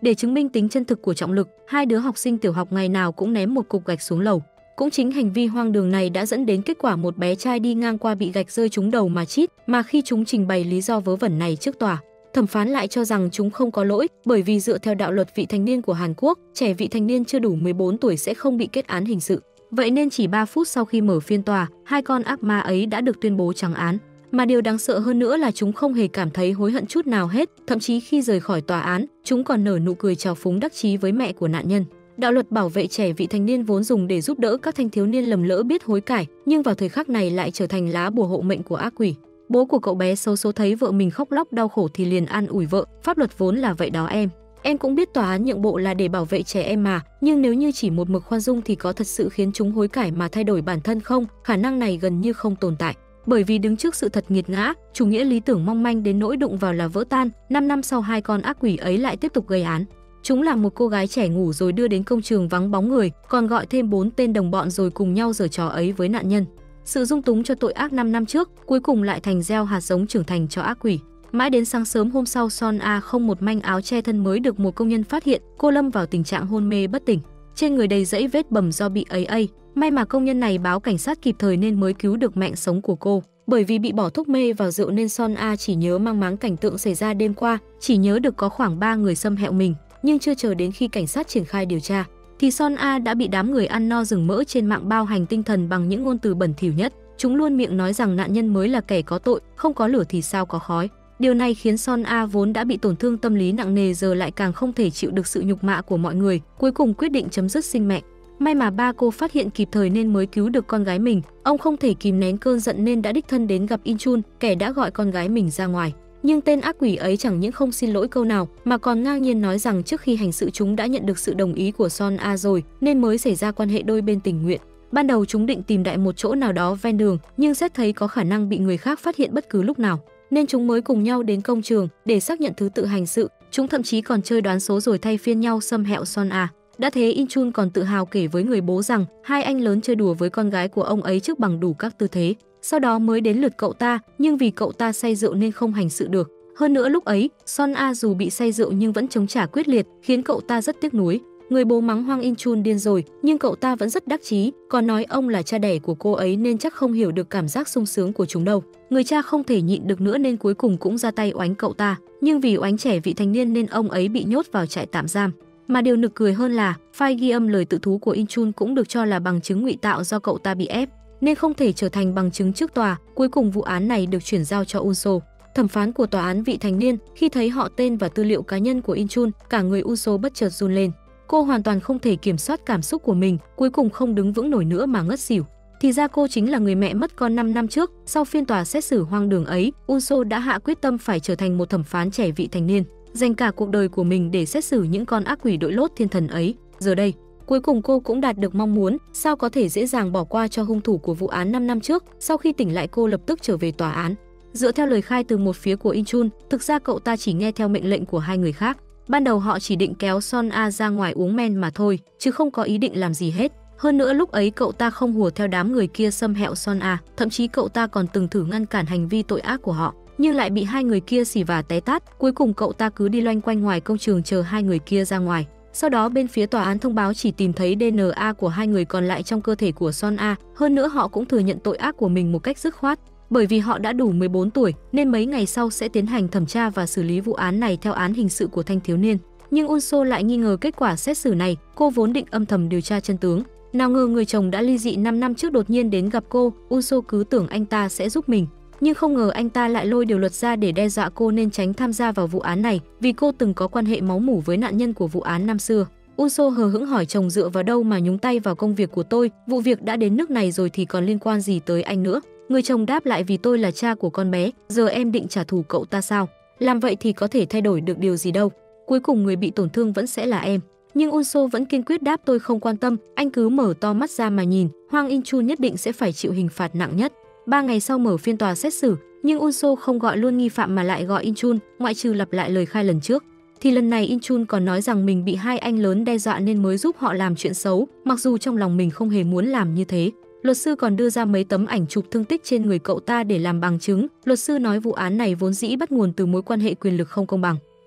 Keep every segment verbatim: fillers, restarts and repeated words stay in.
Để chứng minh tính chân thực của Trọng Lực, hai đứa học sinh tiểu học ngày nào cũng ném một cục gạch xuống lầu. Cũng chính hành vi hoang đường này đã dẫn đến kết quả một bé trai đi ngang qua bị gạch rơi trúng đầu mà chít, mà khi chúng trình bày lý do vớ vẩn này trước tòa, thẩm phán lại cho rằng chúng không có lỗi, bởi vì dựa theo đạo luật vị thành niên của Hàn Quốc, trẻ vị thành niên chưa đủ mười bốn tuổi sẽ không bị kết án hình sự. Vậy nên chỉ ba phút sau khi mở phiên tòa, hai con ác ma ấy đã được tuyên bố trắng án. Mà điều đáng sợ hơn nữa là chúng không hề cảm thấy hối hận chút nào hết, thậm chí khi rời khỏi tòa án, chúng còn nở nụ cười trào phúng đắc chí với mẹ của nạn nhân. Đạo luật bảo vệ trẻ vị thành niên vốn dùng để giúp đỡ các thanh thiếu niên lầm lỡ biết hối cải, nhưng vào thời khắc này lại trở thành lá bùa hộ mệnh của ác quỷ. Bố của cậu bé xấu số thấy vợ mình khóc lóc đau khổ thì liền an ủi vợ, pháp luật vốn là vậy đó em. Em cũng biết tòa án nhượng bộ là để bảo vệ trẻ em mà, nhưng nếu như chỉ một mực khoan dung thì có thật sự khiến chúng hối cải mà thay đổi bản thân không? Khả năng này gần như không tồn tại. Bởi vì đứng trước sự thật nghiệt ngã, chủ nghĩa lý tưởng mong manh đến nỗi đụng vào là vỡ tan, năm năm sau hai con ác quỷ ấy lại tiếp tục gây án. Chúng làm một cô gái trẻ ngủ rồi đưa đến công trường vắng bóng người, còn gọi thêm bốn tên đồng bọn rồi cùng nhau giở trò ấy với nạn nhân. Sự dung túng cho tội ác năm năm trước, cuối cùng lại thành gieo hạt giống trưởng thành cho ác quỷ. Mãi đến sáng sớm hôm sau, Son A không một manh áo che thân mới được một công nhân phát hiện, cô lâm vào tình trạng hôn mê bất tỉnh. Trên người đầy dẫy vết bầm do bị ấy ây. May mà công nhân này báo cảnh sát kịp thời nên mới cứu được mạng sống của cô. Bởi vì bị bỏ thuốc mê vào rượu nên Son A chỉ nhớ mang máng cảnh tượng xảy ra đêm qua, chỉ nhớ được có khoảng ba người xâm hẹo mình. Nhưng chưa chờ đến khi cảnh sát triển khai điều tra, thì Son A đã bị đám người ăn no rừng mỡ trên mạng bao hành tinh thần bằng những ngôn từ bẩn thỉu nhất. Chúng luôn miệng nói rằng nạn nhân mới là kẻ có tội, không có lửa thì sao có khói. Điều này khiến Son A vốn đã bị tổn thương tâm lý nặng nề giờ lại càng không thể chịu được sự nhục mạ của mọi người, cuối cùng quyết định chấm dứt sinh mệnh. May mà ba cô phát hiện kịp thời nên mới cứu được con gái mình. Ông không thể kìm nén cơn giận nên đã đích thân đến gặp In Chun, kẻ đã gọi con gái mình ra ngoài. Nhưng tên ác quỷ ấy chẳng những không xin lỗi câu nào mà còn ngang nhiên nói rằng trước khi hành sự chúng đã nhận được sự đồng ý của Son A rồi nên mới xảy ra quan hệ đôi bên tình nguyện. Ban đầu chúng định tìm đại một chỗ nào đó ven đường, nhưng xét thấy có khả năng bị người khác phát hiện bất cứ lúc nào, nên chúng mới cùng nhau đến công trường để xác nhận thứ tự hành sự. Chúng thậm chí còn chơi đoán số rồi thay phiên nhau xâm hẹo Son A. Đã thế, In Chun còn tự hào kể với người bố rằng hai anh lớn chơi đùa với con gái của ông ấy trước bằng đủ các tư thế. Sau đó mới đến lượt cậu ta, nhưng vì cậu ta say rượu nên không hành sự được. Hơn nữa lúc ấy, Son A dù bị say rượu nhưng vẫn chống trả quyết liệt, khiến cậu ta rất tiếc nuối. Người bố mắng hoang In Chun điên rồi, nhưng cậu ta vẫn rất đắc chí, còn nói ông là cha đẻ của cô ấy nên chắc không hiểu được cảm giác sung sướng của chúng đâu. Người cha không thể nhịn được nữa nên cuối cùng cũng ra tay oánh cậu ta, nhưng vì oánh trẻ vị thành niên nên ông ấy bị nhốt vào trại tạm giam. Mà điều nực cười hơn là file ghi âm lời tự thú của In Chun cũng được cho là bằng chứng ngụy tạo do cậu ta bị ép, nên không thể trở thành bằng chứng trước tòa. Cuối cùng vụ án này được chuyển giao cho Unso, thẩm phán của tòa án vị thành niên. Khi thấy họ tên và tư liệu cá nhân của In Chun, cả người Unso bất chợt run lên. Cô hoàn toàn không thể kiểm soát cảm xúc của mình, cuối cùng không đứng vững nổi nữa mà ngất xỉu. Thì ra cô chính là người mẹ mất con năm năm trước. Sau phiên tòa xét xử hoang đường ấy, Unso đã hạ quyết tâm phải trở thành một thẩm phán trẻ vị thành niên, dành cả cuộc đời của mình để xét xử những con ác quỷ đội lốt thiên thần ấy. Giờ đây, cuối cùng cô cũng đạt được mong muốn, sao có thể dễ dàng bỏ qua cho hung thủ của vụ án năm năm trước. Sau khi tỉnh lại, cô lập tức trở về tòa án. Dựa theo lời khai từ một phía của In Chun, thực ra cậu ta chỉ nghe theo mệnh lệnh của hai người khác. Ban đầu họ chỉ định kéo Son A ra ngoài uống men mà thôi, chứ không có ý định làm gì hết. Hơn nữa lúc ấy cậu ta không hùa theo đám người kia xâm hẹo Son A, thậm chí cậu ta còn từng thử ngăn cản hành vi tội ác của họ, nhưng lại bị hai người kia xỉ vả té tát. Cuối cùng cậu ta cứ đi loanh quanh ngoài công trường chờ hai người kia ra ngoài. Sau đó bên phía tòa án thông báo chỉ tìm thấy đê en a của hai người còn lại trong cơ thể của Son A. Hơn nữa họ cũng thừa nhận tội ác của mình một cách dứt khoát. Bởi vì họ đã đủ mười bốn tuổi nên mấy ngày sau sẽ tiến hành thẩm tra và xử lý vụ án này theo án hình sự của thanh thiếu niên. Nhưng Unso lại nghi ngờ kết quả xét xử này. Cô vốn định âm thầm điều tra chân tướng, nào ngờ người chồng đã ly dị năm năm trước đột nhiên đến gặp cô. Unso cứ tưởng anh ta sẽ giúp mình, nhưng không ngờ anh ta lại lôi điều luật ra để đe dọa cô nên tránh tham gia vào vụ án này, vì cô từng có quan hệ máu mủ với nạn nhân của vụ án năm xưa. Unso hờ hững hỏi chồng dựa vào đâu mà nhúng tay vào công việc của tôi, vụ việc đã đến nước này rồi thì còn liên quan gì tới anh nữa. Người chồng đáp lại vì tôi là cha của con bé, giờ em định trả thù cậu ta sao? Làm vậy thì có thể thay đổi được điều gì đâu. Cuối cùng người bị tổn thương vẫn sẽ là em. Nhưng Unso vẫn kiên quyết đáp tôi không quan tâm, anh cứ mở to mắt ra mà nhìn, Hwang In Chun nhất định sẽ phải chịu hình phạt nặng nhất. Ba ngày sau mở phiên tòa xét xử, nhưng Unso không gọi luôn nghi phạm mà lại gọi In Chun, ngoại trừ lặp lại lời khai lần trước. Thì lần này In Chun còn nói rằng mình bị hai anh lớn đe dọa nên mới giúp họ làm chuyện xấu, mặc dù trong lòng mình không hề muốn làm như thế. Luật sư còn đưa ra mấy tấm ảnh chụp thương tích trên người cậu ta để làm bằng chứng. Luật sư nói vụ án này vốn dĩ bắt nguồn từ mối quan hệ quyền lực không công bằng.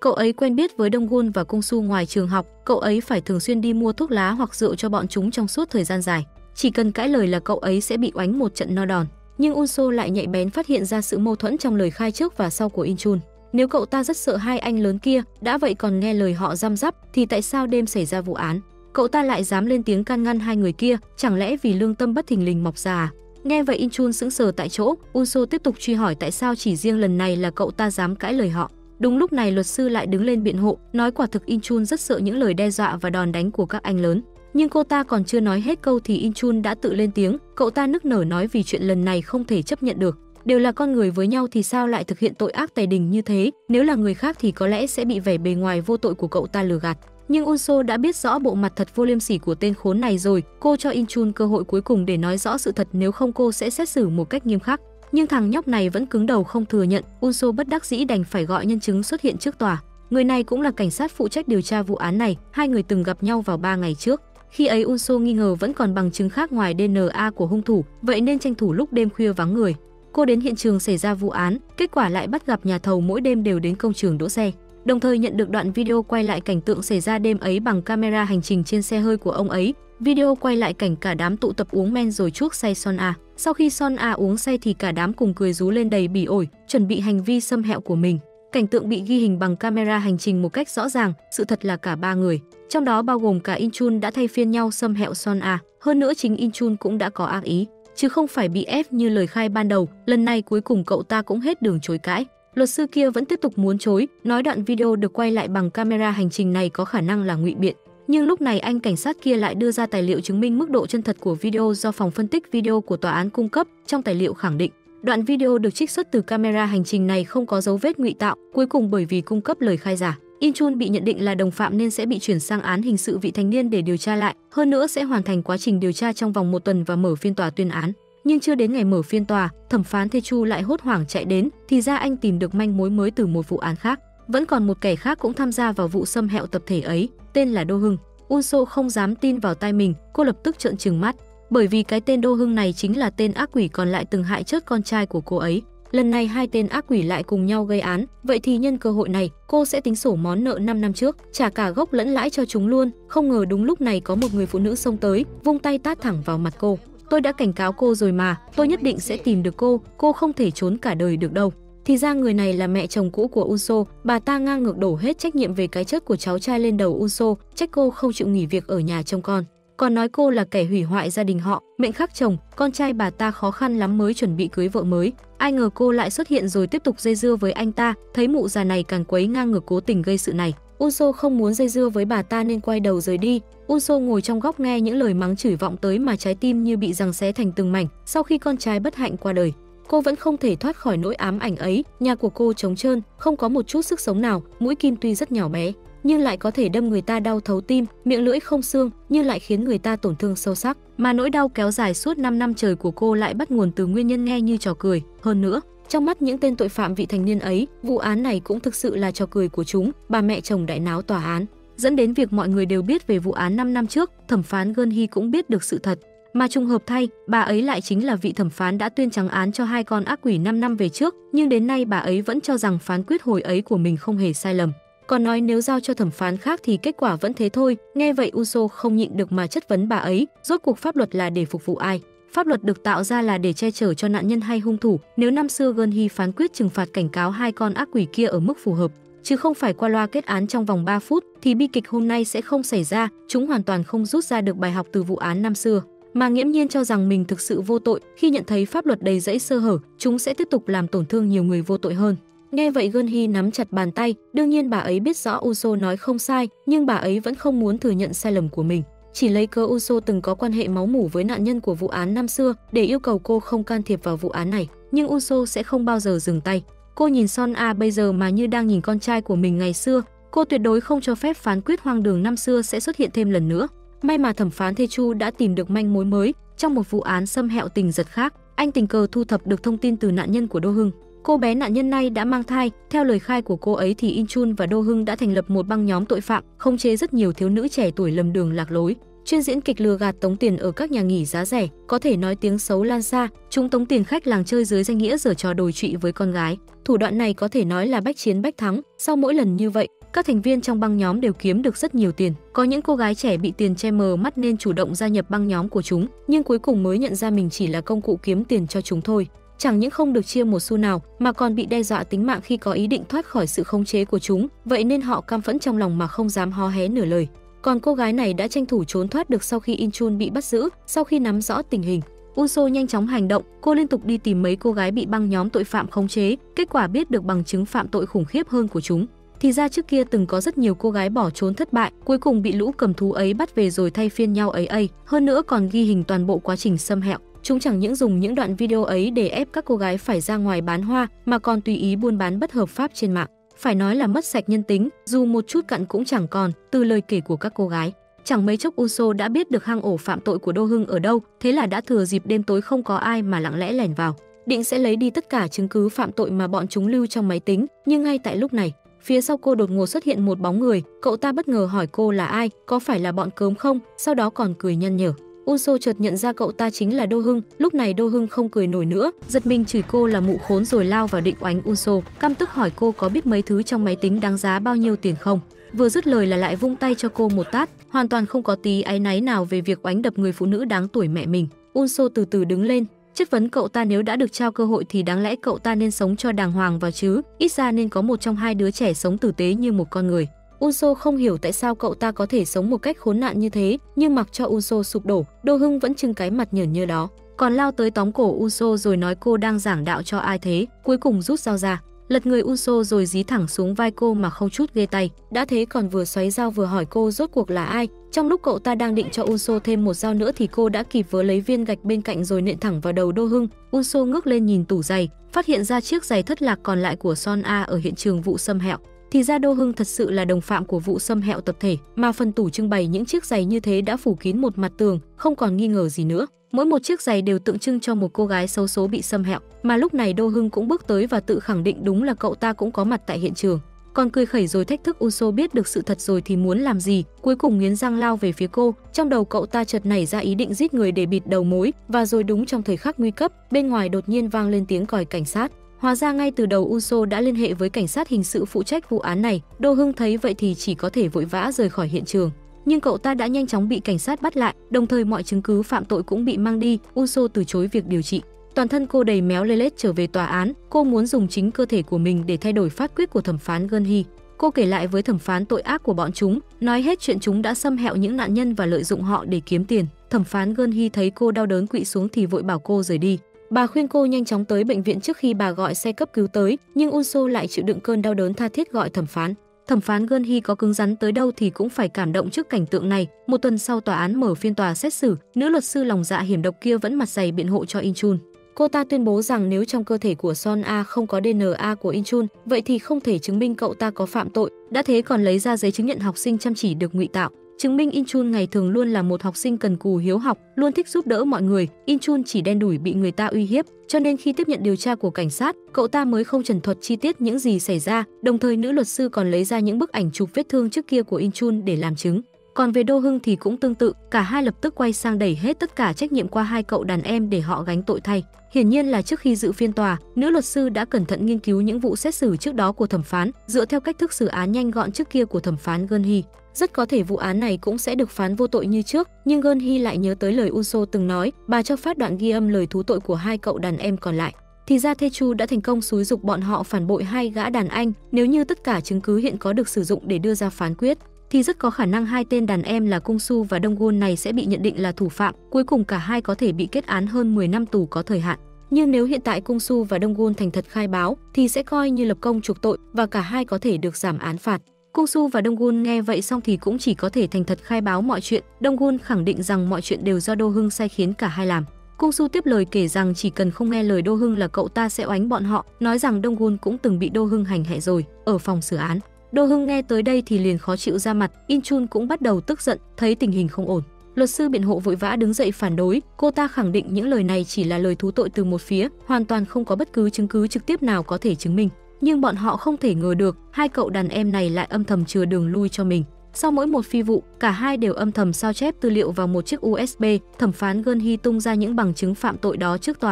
Cậu ấy quen biết với Donggun và Kung Su ngoài trường học, cậu ấy phải thường xuyên đi mua thuốc lá hoặc rượu cho bọn chúng trong suốt thời gian dài. Chỉ cần cãi lời là cậu ấy sẽ bị oánh một trận no đòn. Nhưng Unso lại nhạy bén phát hiện ra sự mâu thuẫn trong lời khai trước và sau của Inchun. Nếu cậu ta rất sợ hai anh lớn kia, đã vậy còn nghe lời họ răm rắp, thì tại sao đêm xảy ra vụ án cậu ta lại dám lên tiếng can ngăn hai người kia, chẳng lẽ vì lương tâm bất thình lình mọc ra à? Nghe vậy Inchun sững sờ tại chỗ, Unso tiếp tục truy hỏi tại sao chỉ riêng lần này là cậu ta dám cãi lời họ. Đúng lúc này luật sư lại đứng lên biện hộ, nói quả thực Inchun rất sợ những lời đe dọa và đòn đánh của các anh lớn. Nhưng cô ta còn chưa nói hết câu thì Inchun đã tự lên tiếng, cậu ta nức nở nói vì chuyện lần này không thể chấp nhận được. Đều là con người với nhau thì sao lại thực hiện tội ác tày đình như thế, nếu là người khác thì có lẽ sẽ bị vẻ bề ngoài vô tội của cậu ta lừa gạt. Nhưng Unso đã biết rõ bộ mặt thật vô liêm sỉ của tên khốn này rồi, cô cho Inchun cơ hội cuối cùng để nói rõ sự thật, nếu không cô sẽ xét xử một cách nghiêm khắc. Nhưng thằng nhóc này vẫn cứng đầu không thừa nhận, Unso bất đắc dĩ đành phải gọi nhân chứng xuất hiện trước tòa. Người này cũng là cảnh sát phụ trách điều tra vụ án này, hai người từng gặp nhau vào ba ngày trước. Khi ấy Unso nghi ngờ vẫn còn bằng chứng khác ngoài đê en a của hung thủ, vậy nên tranh thủ lúc đêm khuya vắng người. Cô đến hiện trường xảy ra vụ án, kết quả lại bắt gặp nhà thầu mỗi đêm đều đến công trường đỗ xe. Đồng thời nhận được đoạn video quay lại cảnh tượng xảy ra đêm ấy bằng camera hành trình trên xe hơi của ông ấy. Video quay lại cảnh cả đám tụ tập uống men rồi chuốc say Son A. Sau khi Son A uống say thì cả đám cùng cười rú lên đầy bỉ ổi, chuẩn bị hành vi xâm hẹo của mình. Cảnh tượng bị ghi hình bằng camera hành trình một cách rõ ràng, sự thật là cả ba người, trong đó bao gồm cả Inchun đã thay phiên nhau xâm hẹo Son A. Hơn nữa chính Inchun cũng đã có ác ý, chứ không phải bị ép như lời khai ban đầu. Lần này cuối cùng cậu ta cũng hết đường chối cãi. Luật sư kia vẫn tiếp tục muốn chối, nói đoạn video được quay lại bằng camera hành trình này có khả năng là ngụy biện. Nhưng lúc này anh cảnh sát kia lại đưa ra tài liệu chứng minh mức độ chân thật của video do phòng phân tích video của tòa án cung cấp. Trong tài liệu khẳng định, đoạn video được trích xuất từ camera hành trình này không có dấu vết ngụy tạo. Cuối cùng bởi vì cung cấp lời khai giả, Inchun bị nhận định là đồng phạm nên sẽ bị chuyển sang án hình sự vị thành niên để điều tra lại. Hơn nữa sẽ hoàn thành quá trình điều tra trong vòng một tuần và mở phiên tòa tuyên án. Nhưng chưa đến ngày mở phiên tòa, thẩm phán Taechu lại hốt hoảng chạy đến, thì ra anh tìm được manh mối mới từ một vụ án khác. Vẫn còn một kẻ khác cũng tham gia vào vụ xâm hẹo tập thể ấy, tên là Do Hưng. Unso không dám tin vào tai mình, cô lập tức trợn trừng mắt, bởi vì cái tên Do Hưng này chính là tên ác quỷ còn lại từng hại chết con trai của cô ấy. Lần này hai tên ác quỷ lại cùng nhau gây án, vậy thì nhân cơ hội này, cô sẽ tính sổ món nợ năm năm trước, trả cả gốc lẫn lãi cho chúng luôn. Không ngờ đúng lúc này có một người phụ nữ xông tới, vung tay tát thẳng vào mặt cô. Tôi đã cảnh cáo cô rồi mà, tôi nhất định sẽ tìm được cô, cô không thể trốn cả đời được đâu. Thì ra người này là mẹ chồng cũ của Unso, bà ta ngang ngược đổ hết trách nhiệm về cái chết của cháu trai lên đầu Unso, trách cô không chịu nghỉ việc ở nhà trông con. Còn nói cô là kẻ hủy hoại gia đình họ, mệnh khắc chồng, con trai bà ta khó khăn lắm mới chuẩn bị cưới vợ mới. Ai ngờ cô lại xuất hiện rồi tiếp tục dây dưa với anh ta, thấy mụ già này càng quấy ngang ngược cố tình gây sự này. Unso không muốn dây dưa với bà ta nên quay đầu rời đi. Unso ngồi trong góc nghe những lời mắng chửi vọng tới mà trái tim như bị giằng xé thành từng mảnh. Sau khi con trai bất hạnh qua đời, cô vẫn không thể thoát khỏi nỗi ám ảnh ấy. Nhà của cô trống trơn, không có một chút sức sống nào, mũi kim tuy rất nhỏ bé nhưng lại có thể đâm người ta đau thấu tim, miệng lưỡi không xương nhưng lại khiến người ta tổn thương sâu sắc. Mà nỗi đau kéo dài suốt năm năm trời của cô lại bắt nguồn từ nguyên nhân nghe như trò cười. Hơn nữa, trong mắt những tên tội phạm vị thành niên ấy, vụ án này cũng thực sự là trò cười của chúng. Bà mẹ chồng đại náo tòa án, dẫn đến việc mọi người đều biết về vụ án năm năm trước. Thẩm phán Geun-hee cũng biết được sự thật, mà trùng hợp thay, bà ấy lại chính là vị thẩm phán đã tuyên trắng án cho hai con ác quỷ năm năm về trước. Nhưng đến nay bà ấy vẫn cho rằng phán quyết hồi ấy của mình không hề sai lầm, còn nói nếu giao cho thẩm phán khác thì kết quả vẫn thế thôi. Nghe vậy Unso không nhịn được mà chất vấn bà ấy, rốt cuộc pháp luật là để phục vụ ai? Pháp luật được tạo ra là để che chở cho nạn nhân hay hung thủ? Nếu năm xưa Geun-hee phán quyết trừng phạt cảnh cáo hai con ác quỷ kia ở mức phù hợp, chứ không phải qua loa kết án trong vòng ba phút, thì bi kịch hôm nay sẽ không xảy ra. Chúng hoàn toàn không rút ra được bài học từ vụ án năm xưa, mà nghiễm nhiên cho rằng mình thực sự vô tội. Khi nhận thấy pháp luật đầy rẫy sơ hở, chúng sẽ tiếp tục làm tổn thương nhiều người vô tội hơn. Nghe vậy Geun-hee nắm chặt bàn tay, đương nhiên bà ấy biết rõ Unso nói không sai, nhưng bà ấy vẫn không muốn thừa nhận sai lầm của mình, chỉ lấy cớ Unso từng có quan hệ máu mủ với nạn nhân của vụ án năm xưa để yêu cầu cô không can thiệp vào vụ án này. Nhưng Unso sẽ không bao giờ dừng tay. Cô nhìn Son A bây giờ mà như đang nhìn con trai của mình ngày xưa. Cô tuyệt đối không cho phép phán quyết hoang đường năm xưa sẽ xuất hiện thêm lần nữa. May mà thẩm phán Taechu đã tìm được manh mối mới. Trong một vụ án xâm hẹo tình giật khác, anh tình cờ thu thập được thông tin từ nạn nhân của Do Hưng. Cô bé nạn nhân này đã mang thai. Theo lời khai của cô ấy thì Inchun và Do Hưng đã thành lập một băng nhóm tội phạm, khống chế rất nhiều thiếu nữ trẻ tuổi lầm đường lạc lối, chuyên diễn kịch lừa gạt tống tiền ở các nhà nghỉ giá rẻ. Có thể nói tiếng xấu lan xa, chúng tống tiền khách làng chơi dưới danh nghĩa giở trò đồi trụy với con gái. Thủ đoạn này có thể nói là bách chiến bách thắng. Sau mỗi lần như vậy, Các thành viên trong băng nhóm đều kiếm được rất nhiều tiền. Có những cô gái trẻ bị tiền che mờ mắt nên chủ động gia nhập băng nhóm của chúng, nhưng cuối cùng mới nhận ra mình chỉ là công cụ kiếm tiền cho chúng thôi. Chẳng những không được chia một xu nào mà còn bị đe dọa tính mạng khi có ý định thoát khỏi sự khống chế của chúng, vậy nên họ căm phẫn trong lòng mà không dám hó hé nửa lời. Còn cô gái này đã tranh thủ trốn thoát được sau khi Inchun bị bắt giữ. Sau khi nắm rõ tình hình, Unso nhanh chóng hành động, cô liên tục đi tìm mấy cô gái bị băng nhóm tội phạm khống chế, kết quả biết được bằng chứng phạm tội khủng khiếp hơn của chúng. Thì ra trước kia từng có rất nhiều cô gái bỏ trốn thất bại, cuối cùng bị lũ cầm thú ấy bắt về rồi thay phiên nhau ấy ấy, hơn nữa còn ghi hình toàn bộ quá trình xâm hẹo. Chúng chẳng những dùng những đoạn video ấy để ép các cô gái phải ra ngoài bán hoa, mà còn tùy ý buôn bán bất hợp pháp trên mạng. Phải nói là mất sạch nhân tính, dù một chút cặn cũng chẳng còn, từ lời kể của các cô gái. Chẳng mấy chốc Unso đã biết được hang ổ phạm tội của Đô Hưng ở đâu, thế là đã thừa dịp đêm tối không có ai mà lặng lẽ lẻn vào, định sẽ lấy đi tất cả chứng cứ phạm tội mà bọn chúng lưu trong máy tính. Nhưng ngay tại lúc này, phía sau cô đột ngột xuất hiện một bóng người, cậu ta bất ngờ hỏi cô là ai, có phải là bọn cớm không, sau đó còn cười nhăn nhở. Unso chợt nhận ra cậu ta chính là Đô Hưng, lúc này Đô Hưng không cười nổi nữa, giật mình chửi cô là mụ khốn rồi lao vào định oánh Unso, căm tức hỏi cô có biết mấy thứ trong máy tính đáng giá bao nhiêu tiền không. Vừa dứt lời là lại vung tay cho cô một tát, hoàn toàn không có tí áy náy nào về việc oánh đập người phụ nữ đáng tuổi mẹ mình. Unso từ từ đứng lên, chất vấn cậu ta nếu đã được trao cơ hội thì đáng lẽ cậu ta nên sống cho đàng hoàng vào chứ, ít ra nên có một trong hai đứa trẻ sống tử tế như một con người. Unso không hiểu tại sao cậu ta có thể sống một cách khốn nạn như thế, nhưng mặc cho Unso sụp đổ, Đô Hưng vẫn trưng cái mặt nhởn nhơ đó, còn lao tới tóm cổ Unso rồi nói cô đang giảng đạo cho ai thế, cuối cùng rút dao ra, lật người Unso rồi dí thẳng xuống vai cô mà không chút ghê tay. Đã thế còn vừa xoáy dao vừa hỏi cô rốt cuộc là ai. Trong lúc cậu ta đang định cho Unso thêm một dao nữa thì cô đã kịp vớ lấy viên gạch bên cạnh rồi nện thẳng vào đầu Đô Hưng. Unso ngước lên nhìn tủ giày, phát hiện ra chiếc giày thất lạc còn lại của Son A ở hiện trường vụ xâm hẹo. Thì ra Đô Hưng thật sự là đồng phạm của vụ xâm hẹo tập thể, mà phần tủ trưng bày những chiếc giày như thế đã phủ kín một mặt tường, không còn nghi ngờ gì nữa. Mỗi một chiếc giày đều tượng trưng cho một cô gái xấu số bị xâm hẹo, mà lúc này Đô Hưng cũng bước tới và tự khẳng định đúng là cậu ta cũng có mặt tại hiện trường. Còn cười khẩy rồi thách thức Unso biết được sự thật rồi thì muốn làm gì, cuối cùng nghiến răng lao về phía cô. Trong đầu cậu ta chợt nảy ra ý định giết người để bịt đầu mối, và rồi đúng trong thời khắc nguy cấp, bên ngoài đột nhiên vang lên tiếng còi cảnh sát. Hóa ra ngay từ đầu Unso đã liên hệ với cảnh sát hình sự phụ trách vụ án này. Đô Hưng thấy vậy thì chỉ có thể vội vã rời khỏi hiện trường, nhưng cậu ta đã nhanh chóng bị cảnh sát bắt lại, đồng thời mọi chứng cứ phạm tội cũng bị mang đi. Unso từ chối việc điều trị, toàn thân cô đầy méo lê lết trở về tòa án. Cô muốn dùng chính cơ thể của mình để thay đổi phán quyết của thẩm phán Gunhee. Cô kể lại với thẩm phán tội ác của bọn chúng, nói hết chuyện chúng đã xâm hẹo những nạn nhân và lợi dụng họ để kiếm tiền. Thẩm phán Gunhee thấy cô đau đớn quỵ xuống thì vội bảo cô rời đi. Bà khuyên cô nhanh chóng tới bệnh viện trước khi bà gọi xe cấp cứu tới, nhưng Unso lại chịu đựng cơn đau đớn tha thiết gọi thẩm phán. Thẩm phán Gunhee có cứng rắn tới đâu thì cũng phải cảm động trước cảnh tượng này. Một tuần sau tòa án mở phiên tòa xét xử, nữ luật sư lòng dạ hiểm độc kia vẫn mặt dày biện hộ cho Inchun. Cô ta tuyên bố rằng nếu trong cơ thể của Son A không có đê en a của Inchun, vậy thì không thể chứng minh cậu ta có phạm tội. Đã thế còn lấy ra giấy chứng nhận học sinh chăm chỉ được ngụy tạo, chứng minh Inchun ngày thường luôn là một học sinh cần cù hiếu học, luôn thích giúp đỡ mọi người. Inchun chỉ đen đủi bị người ta uy hiếp, cho nên khi tiếp nhận điều tra của cảnh sát, cậu ta mới không trần thuật chi tiết những gì xảy ra. Đồng thời nữ luật sư còn lấy ra những bức ảnh chụp vết thương trước kia của Inchun để làm chứng. Còn về Đô Hưng thì cũng tương tự, cả hai lập tức quay sang đẩy hết tất cả trách nhiệm qua hai cậu đàn em để họ gánh tội thay. Hiển nhiên là trước khi dự phiên tòa, nữ luật sư đã cẩn thận nghiên cứu những vụ xét xử trước đó của thẩm phán, dựa theo cách thức xử án nhanh gọn trước kia của thẩm phán Gunhee. Rất có thể vụ án này cũng sẽ được phán vô tội như trước, nhưng Gunhee lại nhớ tới lời Unso từng nói, bà cho phát đoạn ghi âm lời thú tội của hai cậu đàn em còn lại. Thì ra Taechu đã thành công xúi giục bọn họ phản bội hai gã đàn anh. Nếu như tất cả chứng cứ hiện có được sử dụng để đưa ra phán quyết, thì rất có khả năng hai tên đàn em là Kung Su và Dongwon này sẽ bị nhận định là thủ phạm. Cuối cùng cả hai có thể bị kết án hơn mười năm tù có thời hạn. Nhưng nếu hiện tại Kung Su và Dongwon thành thật khai báo thì sẽ coi như lập công chuộc tội và cả hai có thể được giảm án phạt. Kung Su và Dongwon nghe vậy xong thì cũng chỉ có thể thành thật khai báo mọi chuyện. Dongwon khẳng định rằng mọi chuyện đều do Đô Hưng sai khiến cả hai làm. Kung Su tiếp lời kể rằng chỉ cần không nghe lời Đô Hưng là cậu ta sẽ oánh bọn họ, nói rằng Dongwon cũng từng bị Đô Hưng hành hạ rồi ở phòng xử án. Đô Hưng nghe tới đây thì liền khó chịu ra mặt, Inchun cũng bắt đầu tức giận, thấy tình hình không ổn. Luật sư biện hộ vội vã đứng dậy phản đối, cô ta khẳng định những lời này chỉ là lời thú tội từ một phía, hoàn toàn không có bất cứ chứng cứ trực tiếp nào có thể chứng minh. Nhưng bọn họ không thể ngờ được, hai cậu đàn em này lại âm thầm chừa đường lui cho mình. Sau mỗi một phi vụ, cả hai đều âm thầm sao chép tư liệu vào một chiếc u ét bê. Thẩm phán Gunhee tung ra những bằng chứng phạm tội đó trước tòa.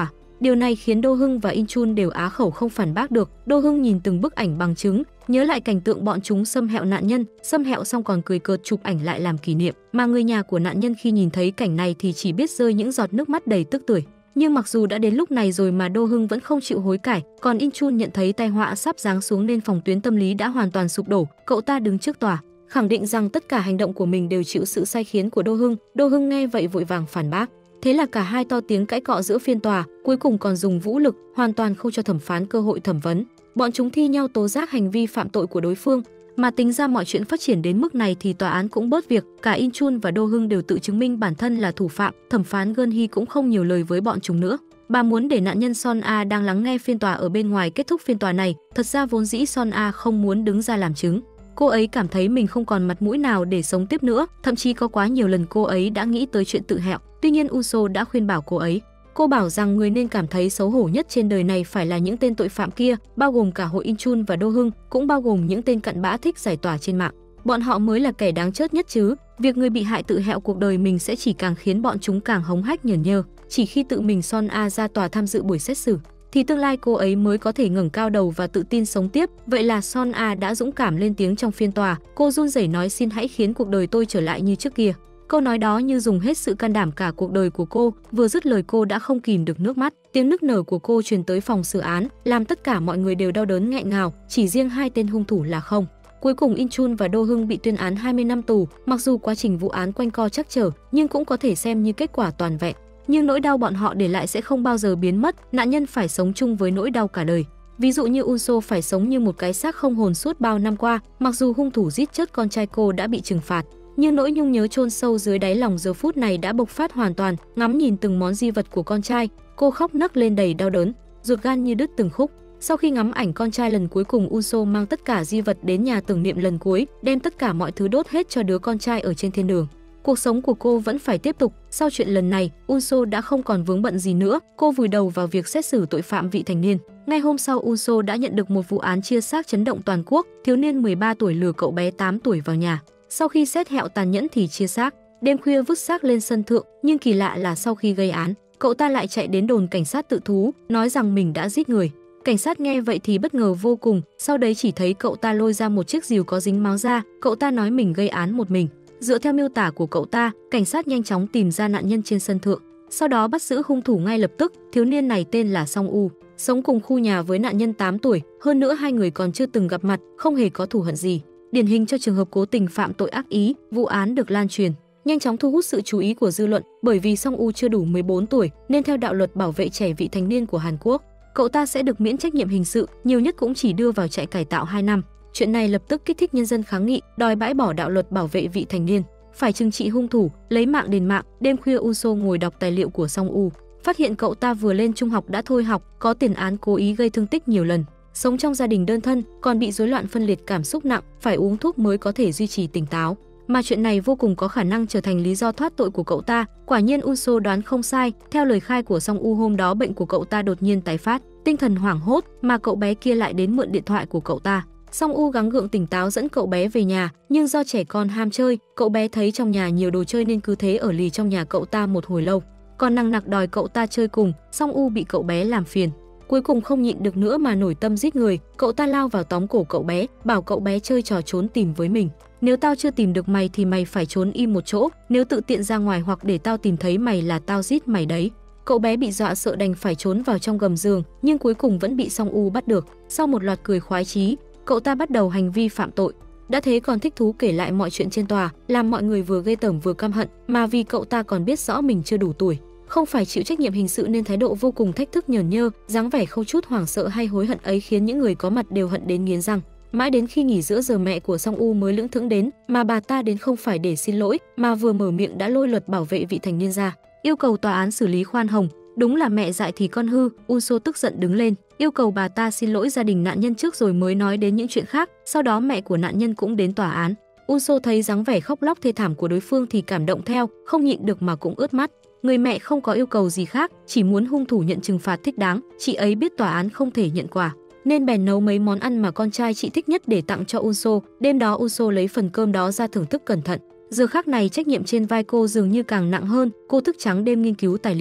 Điều này khiến Do Hưng và In Chun đều á khẩu không phản bác được. Do Hưng nhìn từng bức ảnh bằng chứng, nhớ lại cảnh tượng bọn chúng xâm hẹo nạn nhân, xâm hẹo xong còn cười cợt chụp ảnh lại làm kỷ niệm, mà người nhà của nạn nhân khi nhìn thấy cảnh này thì chỉ biết rơi những giọt nước mắt đầy tức tưởi. Nhưng mặc dù đã đến lúc này rồi mà Do Hưng vẫn không chịu hối cải, còn In Chun nhận thấy tai họa sắp giáng xuống nên phòng tuyến tâm lý đã hoàn toàn sụp đổ. Cậu ta đứng trước tòa, khẳng định rằng tất cả hành động của mình đều chịu sự sai khiến của Do Hưng. Do Hưng nghe vậy vội vàng phản bác. Thế là cả hai to tiếng cãi cọ giữa phiên tòa, cuối cùng còn dùng vũ lực, hoàn toàn không cho thẩm phán cơ hội thẩm vấn. Bọn chúng thi nhau tố giác hành vi phạm tội của đối phương, mà tính ra mọi chuyện phát triển đến mức này thì tòa án cũng bớt việc, cả In Chun và Do Hưng đều tự chứng minh bản thân là thủ phạm, thẩm phán Geun Hee cũng không nhiều lời với bọn chúng nữa. Bà muốn để nạn nhân Son A đang lắng nghe phiên tòa ở bên ngoài kết thúc phiên tòa này, thật ra vốn dĩ Son A không muốn đứng ra làm chứng. Cô ấy cảm thấy mình không còn mặt mũi nào để sống tiếp nữa, thậm chí có quá nhiều lần cô ấy đã nghĩ tới chuyện tự hẹo. Tuy nhiên Uso đã khuyên bảo cô ấy. Cô bảo rằng người nên cảm thấy xấu hổ nhất trên đời này phải là những tên tội phạm kia, bao gồm cả hội In Chun và Do Hưng, cũng bao gồm những tên cặn bã thích giải tỏa trên mạng. Bọn họ mới là kẻ đáng chớt nhất chứ. Việc người bị hại tự hẹo cuộc đời mình sẽ chỉ càng khiến bọn chúng càng hống hách nhởn nhơ. Chỉ khi tự mình Son A ra tòa tham dự buổi xét xử thì tương lai cô ấy mới có thể ngẩng cao đầu và tự tin sống tiếp. Vậy là Son A đã dũng cảm lên tiếng trong phiên tòa. Cô run rẩy nói: "Xin hãy khiến cuộc đời tôi trở lại như trước kia." Câu nói đó như dùng hết sự can đảm cả cuộc đời của cô. Vừa dứt lời cô đã không kìm được nước mắt. Tiếng nức nở của cô truyền tới phòng xử án, làm tất cả mọi người đều đau đớn nghẹn ngào. Chỉ riêng hai tên hung thủ là không. Cuối cùng In Chun và Do Hưng bị tuyên án hai mươi năm tù. Mặc dù quá trình vụ án quanh co trắc trở, nhưng cũng có thể xem như kết quả toàn vẹn. Nhưng nỗi đau bọn họ để lại sẽ không bao giờ biến mất. Nạn nhân phải sống chung với nỗi đau cả đời. Ví dụ như Unso phải sống như một cái xác không hồn suốt bao năm qua. Mặc dù hung thủ giết chết con trai cô đã bị trừng phạt, nhưng nỗi nhung nhớ chôn sâu dưới đáy lòng giờ phút này đã bộc phát hoàn toàn. Ngắm nhìn từng món di vật của con trai, cô khóc nấc lên đầy đau đớn, ruột gan như đứt từng khúc. Sau khi ngắm ảnh con trai lần cuối cùng, Unso mang tất cả di vật đến nhà tưởng niệm lần cuối, đem tất cả mọi thứ đốt hết cho đứa con trai ở trên thiên đường. Cuộc sống của cô vẫn phải tiếp tục. Sau chuyện lần này, Unso đã không còn vướng bận gì nữa. Cô vùi đầu vào việc xét xử tội phạm vị thành niên. Ngay hôm sau, Unso đã nhận được một vụ án chia xác chấn động toàn quốc. Thiếu niên mười ba tuổi lừa cậu bé tám tuổi vào nhà. Sau khi xét hẹo tàn nhẫn thì chia xác. Đêm khuya vứt xác lên sân thượng. Nhưng kỳ lạ là sau khi gây án, cậu ta lại chạy đến đồn cảnh sát tự thú, nói rằng mình đã giết người. Cảnh sát nghe vậy thì bất ngờ vô cùng. Sau đấy chỉ thấy cậu ta lôi ra một chiếc rìu có dính máu ra. Cậu ta nói mình gây án một mình. Dựa theo miêu tả của cậu ta, cảnh sát nhanh chóng tìm ra nạn nhân trên sân thượng. Sau đó bắt giữ hung thủ ngay lập tức. Thiếu niên này tên là Song U, sống cùng khu nhà với nạn nhân tám tuổi. Hơn nữa hai người còn chưa từng gặp mặt, không hề có thù hận gì. Điển hình cho trường hợp cố tình phạm tội ác ý. Vụ án được lan truyền, nhanh chóng thu hút sự chú ý của dư luận. Bởi vì Song U chưa đủ mười bốn tuổi nên theo đạo luật bảo vệ trẻ vị thành niên của Hàn Quốc, cậu ta sẽ được miễn trách nhiệm hình sự, nhiều nhất cũng chỉ đưa vào trại cải tạo hai năm. Chuyện này lập tức kích thích nhân dân kháng nghị, đòi bãi bỏ đạo luật bảo vệ vị thành niên, phải trừng trị hung thủ, lấy mạng đền mạng. Đêm khuya Unso ngồi đọc tài liệu của Song U, phát hiện cậu ta vừa lên trung học đã thôi học, có tiền án cố ý gây thương tích nhiều lần, sống trong gia đình đơn thân, còn bị rối loạn phân liệt cảm xúc nặng, phải uống thuốc mới có thể duy trì tỉnh táo. Mà chuyện này vô cùng có khả năng trở thành lý do thoát tội của cậu ta. Quả nhiên Unso đoán không sai, theo lời khai của Song U, hôm đó bệnh của cậu ta đột nhiên tái phát, tinh thần hoảng hốt, mà cậu bé kia lại đến mượn điện thoại của cậu ta. Song U gắng gượng tỉnh táo dẫn cậu bé về nhà, nhưng do trẻ con ham chơi, cậu bé thấy trong nhà nhiều đồ chơi nên cứ thế ở lì trong nhà cậu ta một hồi lâu, còn nằng nặc đòi cậu ta chơi cùng. Song U bị cậu bé làm phiền, cuối cùng không nhịn được nữa mà nổi tâm giết người. Cậu ta lao vào tóm cổ cậu bé, bảo cậu bé chơi trò trốn tìm với mình. Nếu tao chưa tìm được mày thì mày phải trốn im một chỗ, nếu tự tiện ra ngoài hoặc để tao tìm thấy mày là tao giết mày đấy. Cậu bé bị dọa sợ đành phải trốn vào trong gầm giường, nhưng cuối cùng vẫn bị Song U bắt được. Sau một loạt cười khoái chí, cậu ta bắt đầu hành vi phạm tội. Đã thế còn thích thú kể lại mọi chuyện trên tòa, làm mọi người vừa ghê tởm vừa căm hận, mà vì cậu ta còn biết rõ mình chưa đủ tuổi, không phải chịu trách nhiệm hình sự nên thái độ vô cùng thách thức nhởn nhơ, dáng vẻ không chút hoảng sợ hay hối hận ấy khiến những người có mặt đều hận đến nghiến răng. Mãi đến khi nghỉ giữa giờ mẹ của Song U mới lững thững đến, mà bà ta đến không phải để xin lỗi, mà vừa mở miệng đã lôi luật bảo vệ vị thành niên ra, yêu cầu tòa án xử lý khoan hồng. Đúng là mẹ dại thì con hư. Unso tức giận đứng lên, yêu cầu bà ta xin lỗi gia đình nạn nhân trước rồi mới nói đến những chuyện khác. Sau đó mẹ của nạn nhân cũng đến tòa án. Unso thấy dáng vẻ khóc lóc thê thảm của đối phương thì cảm động theo, không nhịn được mà cũng ướt mắt. Người mẹ không có yêu cầu gì khác, chỉ muốn hung thủ nhận trừng phạt thích đáng. Chị ấy biết tòa án không thể nhận quà, nên bèn nấu mấy món ăn mà con trai chị thích nhất để tặng cho Unso. Đêm đó Unso lấy phần cơm đó ra thưởng thức cẩn thận. Giờ khắc này trách nhiệm trên vai cô dường như càng nặng hơn, cô thức trắng đêm nghiên cứu tài liệu.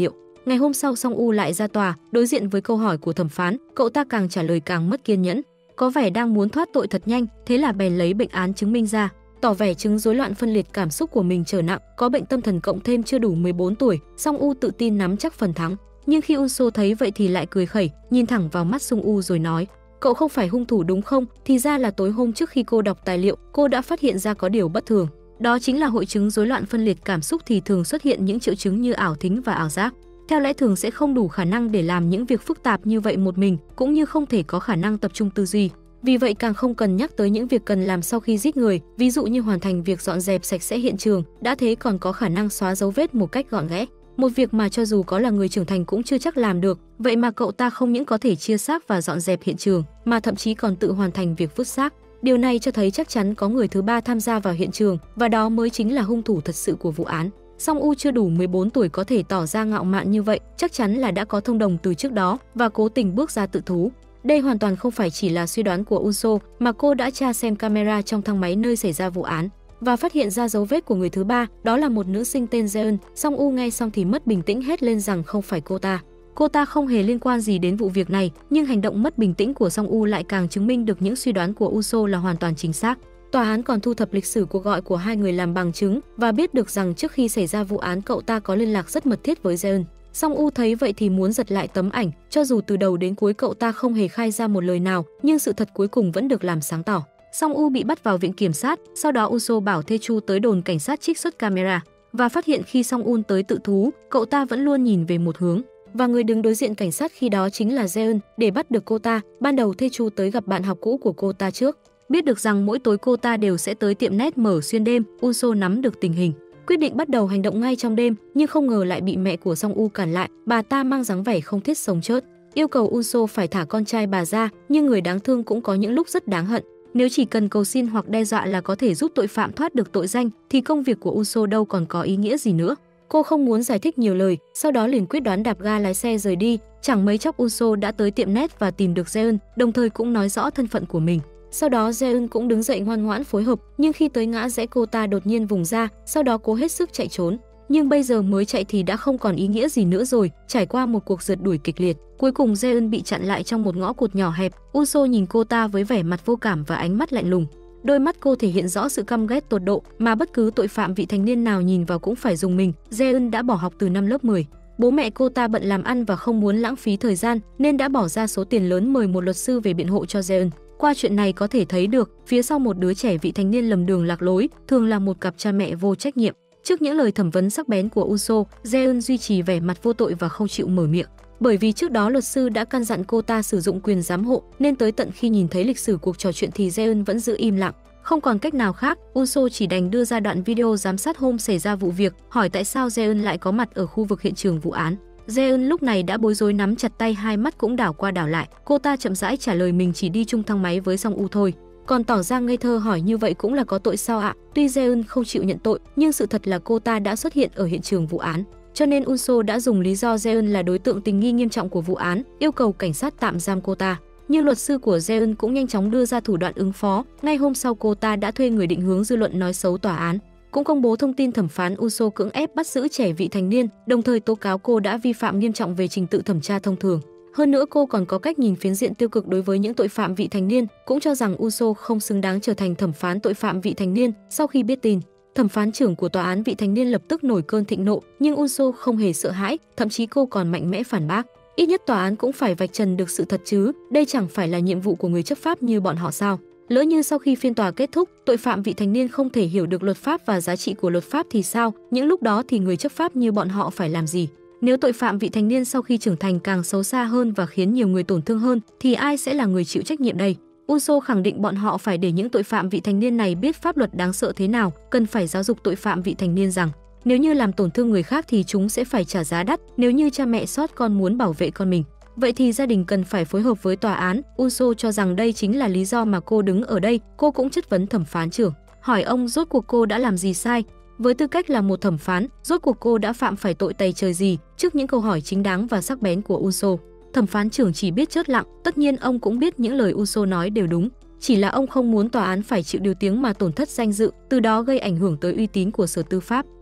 Ngày hôm sau Song U lại ra tòa, đối diện với câu hỏi của thẩm phán, cậu ta càng trả lời càng mất kiên nhẫn, có vẻ đang muốn thoát tội thật nhanh, thế là bèn lấy bệnh án chứng minh ra, tỏ vẻ chứng rối loạn phân liệt cảm xúc của mình trở nặng, có bệnh tâm thần cộng thêm chưa đủ mười bốn tuổi. Song U tự tin nắm chắc phần thắng, nhưng khi Unso thấy vậy thì lại cười khẩy, nhìn thẳng vào mắt Song U rồi nói: "Cậu không phải hung thủ đúng không? Thì ra là tối hôm trước khi cô đọc tài liệu, cô đã phát hiện ra có điều bất thường. Đó chính là hội chứng rối loạn phân liệt cảm xúc thì thường xuất hiện những triệu chứng như ảo thính và ảo giác. Theo lẽ thường sẽ không đủ khả năng để làm những việc phức tạp như vậy một mình, cũng như không thể có khả năng tập trung tư duy. Vì vậy càng không cần nhắc tới những việc cần làm sau khi giết người, ví dụ như hoàn thành việc dọn dẹp sạch sẽ hiện trường, đã thế còn có khả năng xóa dấu vết một cách gọn ghẽ. Một việc mà cho dù có là người trưởng thành cũng chưa chắc làm được, vậy mà cậu ta không những có thể chia xác và dọn dẹp hiện trường, mà thậm chí còn tự hoàn thành việc vứt xác. Điều này cho thấy chắc chắn có người thứ ba tham gia vào hiện trường, và đó mới chính là hung thủ thật sự của vụ án." Song U chưa đủ mười bốn tuổi có thể tỏ ra ngạo mạn như vậy, chắc chắn là đã có thông đồng từ trước đó và cố tình bước ra tự thú. Đây hoàn toàn không phải chỉ là suy đoán của Unso, mà cô đã tra xem camera trong thang máy nơi xảy ra vụ án và phát hiện ra dấu vết của người thứ ba, đó là một nữ sinh tên Jeon. Song U nghe xong thì mất bình tĩnh hét lên rằng không phải cô ta. Cô ta không hề liên quan gì đến vụ việc này, nhưng hành động mất bình tĩnh của Song U lại càng chứng minh được những suy đoán của Unso là hoàn toàn chính xác. Tòa án còn thu thập lịch sử cuộc gọi của hai người làm bằng chứng và biết được rằng trước khi xảy ra vụ án cậu ta có liên lạc rất mật thiết với Jeon. Song U thấy vậy thì muốn giật lại tấm ảnh, cho dù từ đầu đến cuối cậu ta không hề khai ra một lời nào, nhưng sự thật cuối cùng vẫn được làm sáng tỏ. Song U bị bắt vào viện kiểm sát, sau đó Unso bảo Tae Chu tới đồn cảnh sát trích xuất camera và phát hiện khi Song Un tới tự thú, cậu ta vẫn luôn nhìn về một hướng, và người đứng đối diện cảnh sát khi đó chính là Jeon. Để bắt được cô ta, ban đầu Tae Chu tới gặp bạn học cũ của cô ta trước. Biết được rằng mỗi tối cô ta đều sẽ tới tiệm net mở xuyên đêm, Unso nắm được tình hình, quyết định bắt đầu hành động ngay trong đêm, nhưng không ngờ lại bị mẹ của Song U cản lại. Bà ta mang dáng vẻ không thiết sống chết, yêu cầu Unso phải thả con trai bà ra, nhưng người đáng thương cũng có những lúc rất đáng hận. Nếu chỉ cần cầu xin hoặc đe dọa là có thể giúp tội phạm thoát được tội danh, thì công việc của Unso đâu còn có ý nghĩa gì nữa. Cô không muốn giải thích nhiều lời, sau đó liền quyết đoán đạp ga lái xe rời đi. Chẳng mấy chốc Unso đã tới tiệm net và tìm được Jeon, đồng thời cũng nói rõ thân phận của mình. Sau đó Jeon cũng đứng dậy ngoan ngoãn phối hợp, nhưng khi tới ngã rẽ cô ta đột nhiên vùng ra, sau đó cố hết sức chạy trốn. Nhưng bây giờ mới chạy thì đã không còn ý nghĩa gì nữa rồi, trải qua một cuộc rượt đuổi kịch liệt, cuối cùng Jeon bị chặn lại trong một ngõ cụt nhỏ hẹp. Unso nhìn cô ta với vẻ mặt vô cảm và ánh mắt lạnh lùng. Đôi mắt cô thể hiện rõ sự căm ghét tột độ, mà bất cứ tội phạm vị thành niên nào nhìn vào cũng phải rùng mình. Jeon đã bỏ học từ năm lớp mười. Bố mẹ cô ta bận làm ăn và không muốn lãng phí thời gian, nên đã bỏ ra số tiền lớn mời một luật sư về biện hộ cho Jeon. Qua chuyện này có thể thấy được, phía sau một đứa trẻ vị thành niên lầm đường lạc lối, thường là một cặp cha mẹ vô trách nhiệm. Trước những lời thẩm vấn sắc bén của Unso, Jeon duy trì vẻ mặt vô tội và không chịu mở miệng. Bởi vì trước đó luật sư đã căn dặn cô ta sử dụng quyền giám hộ, nên tới tận khi nhìn thấy lịch sử cuộc trò chuyện thì Jeon vẫn giữ im lặng. Không còn cách nào khác, Unso chỉ đành đưa ra đoạn video giám sát hôm xảy ra vụ việc, hỏi tại sao Jeon lại có mặt ở khu vực hiện trường vụ án. Jeon lúc này đã bối rối nắm chặt tay, hai mắt cũng đảo qua đảo lại. Cô ta chậm rãi trả lời mình chỉ đi chung thang máy với Song U thôi. Còn tỏ ra ngây thơ hỏi như vậy cũng là có tội sao ạ? Tuy Jeon không chịu nhận tội, nhưng sự thật là cô ta đã xuất hiện ở hiện trường vụ án. Cho nên Unso đã dùng lý do Jeon là đối tượng tình nghi nghiêm trọng của vụ án, yêu cầu cảnh sát tạm giam cô ta. Nhưng luật sư của Jeon cũng nhanh chóng đưa ra thủ đoạn ứng phó. Ngay hôm sau cô ta đã thuê người định hướng dư luận nói xấu tòa án, cũng công bố thông tin thẩm phán Unso cưỡng ép bắt giữ trẻ vị thành niên, đồng thời tố cáo cô đã vi phạm nghiêm trọng về trình tự thẩm tra thông thường. Hơn nữa cô còn có cách nhìn phiến diện tiêu cực đối với những tội phạm vị thành niên, cũng cho rằng Unso không xứng đáng trở thành thẩm phán tội phạm vị thành niên. Sau khi biết tin, thẩm phán trưởng của tòa án vị thành niên lập tức nổi cơn thịnh nộ, nhưng Unso không hề sợ hãi, thậm chí cô còn mạnh mẽ phản bác. Ít nhất tòa án cũng phải vạch trần được sự thật chứ, đây chẳng phải là nhiệm vụ của người chấp pháp như bọn họ sao? Lỡ như sau khi phiên tòa kết thúc, tội phạm vị thành niên không thể hiểu được luật pháp và giá trị của luật pháp thì sao? Những lúc đó thì người chấp pháp như bọn họ phải làm gì? Nếu tội phạm vị thành niên sau khi trưởng thành càng xấu xa hơn và khiến nhiều người tổn thương hơn, thì ai sẽ là người chịu trách nhiệm đây? Unso khẳng định bọn họ phải để những tội phạm vị thành niên này biết pháp luật đáng sợ thế nào, cần phải giáo dục tội phạm vị thành niên rằng nếu như làm tổn thương người khác thì chúng sẽ phải trả giá đắt. Nếu như cha mẹ sót con muốn bảo vệ con mình, vậy thì gia đình cần phải phối hợp với tòa án. Unso cho rằng đây chính là lý do mà cô đứng ở đây. Cô cũng chất vấn thẩm phán trưởng, hỏi ông rốt cuộc cô đã làm gì sai? Với tư cách là một thẩm phán, rốt cuộc cô đã phạm phải tội tày trời gì? Trước những câu hỏi chính đáng và sắc bén của Unso, thẩm phán trưởng chỉ biết chớt lặng. Tất nhiên ông cũng biết những lời Unso nói đều đúng, chỉ là ông không muốn tòa án phải chịu điều tiếng mà tổn thất danh dự, từ đó gây ảnh hưởng tới uy tín của sở tư pháp.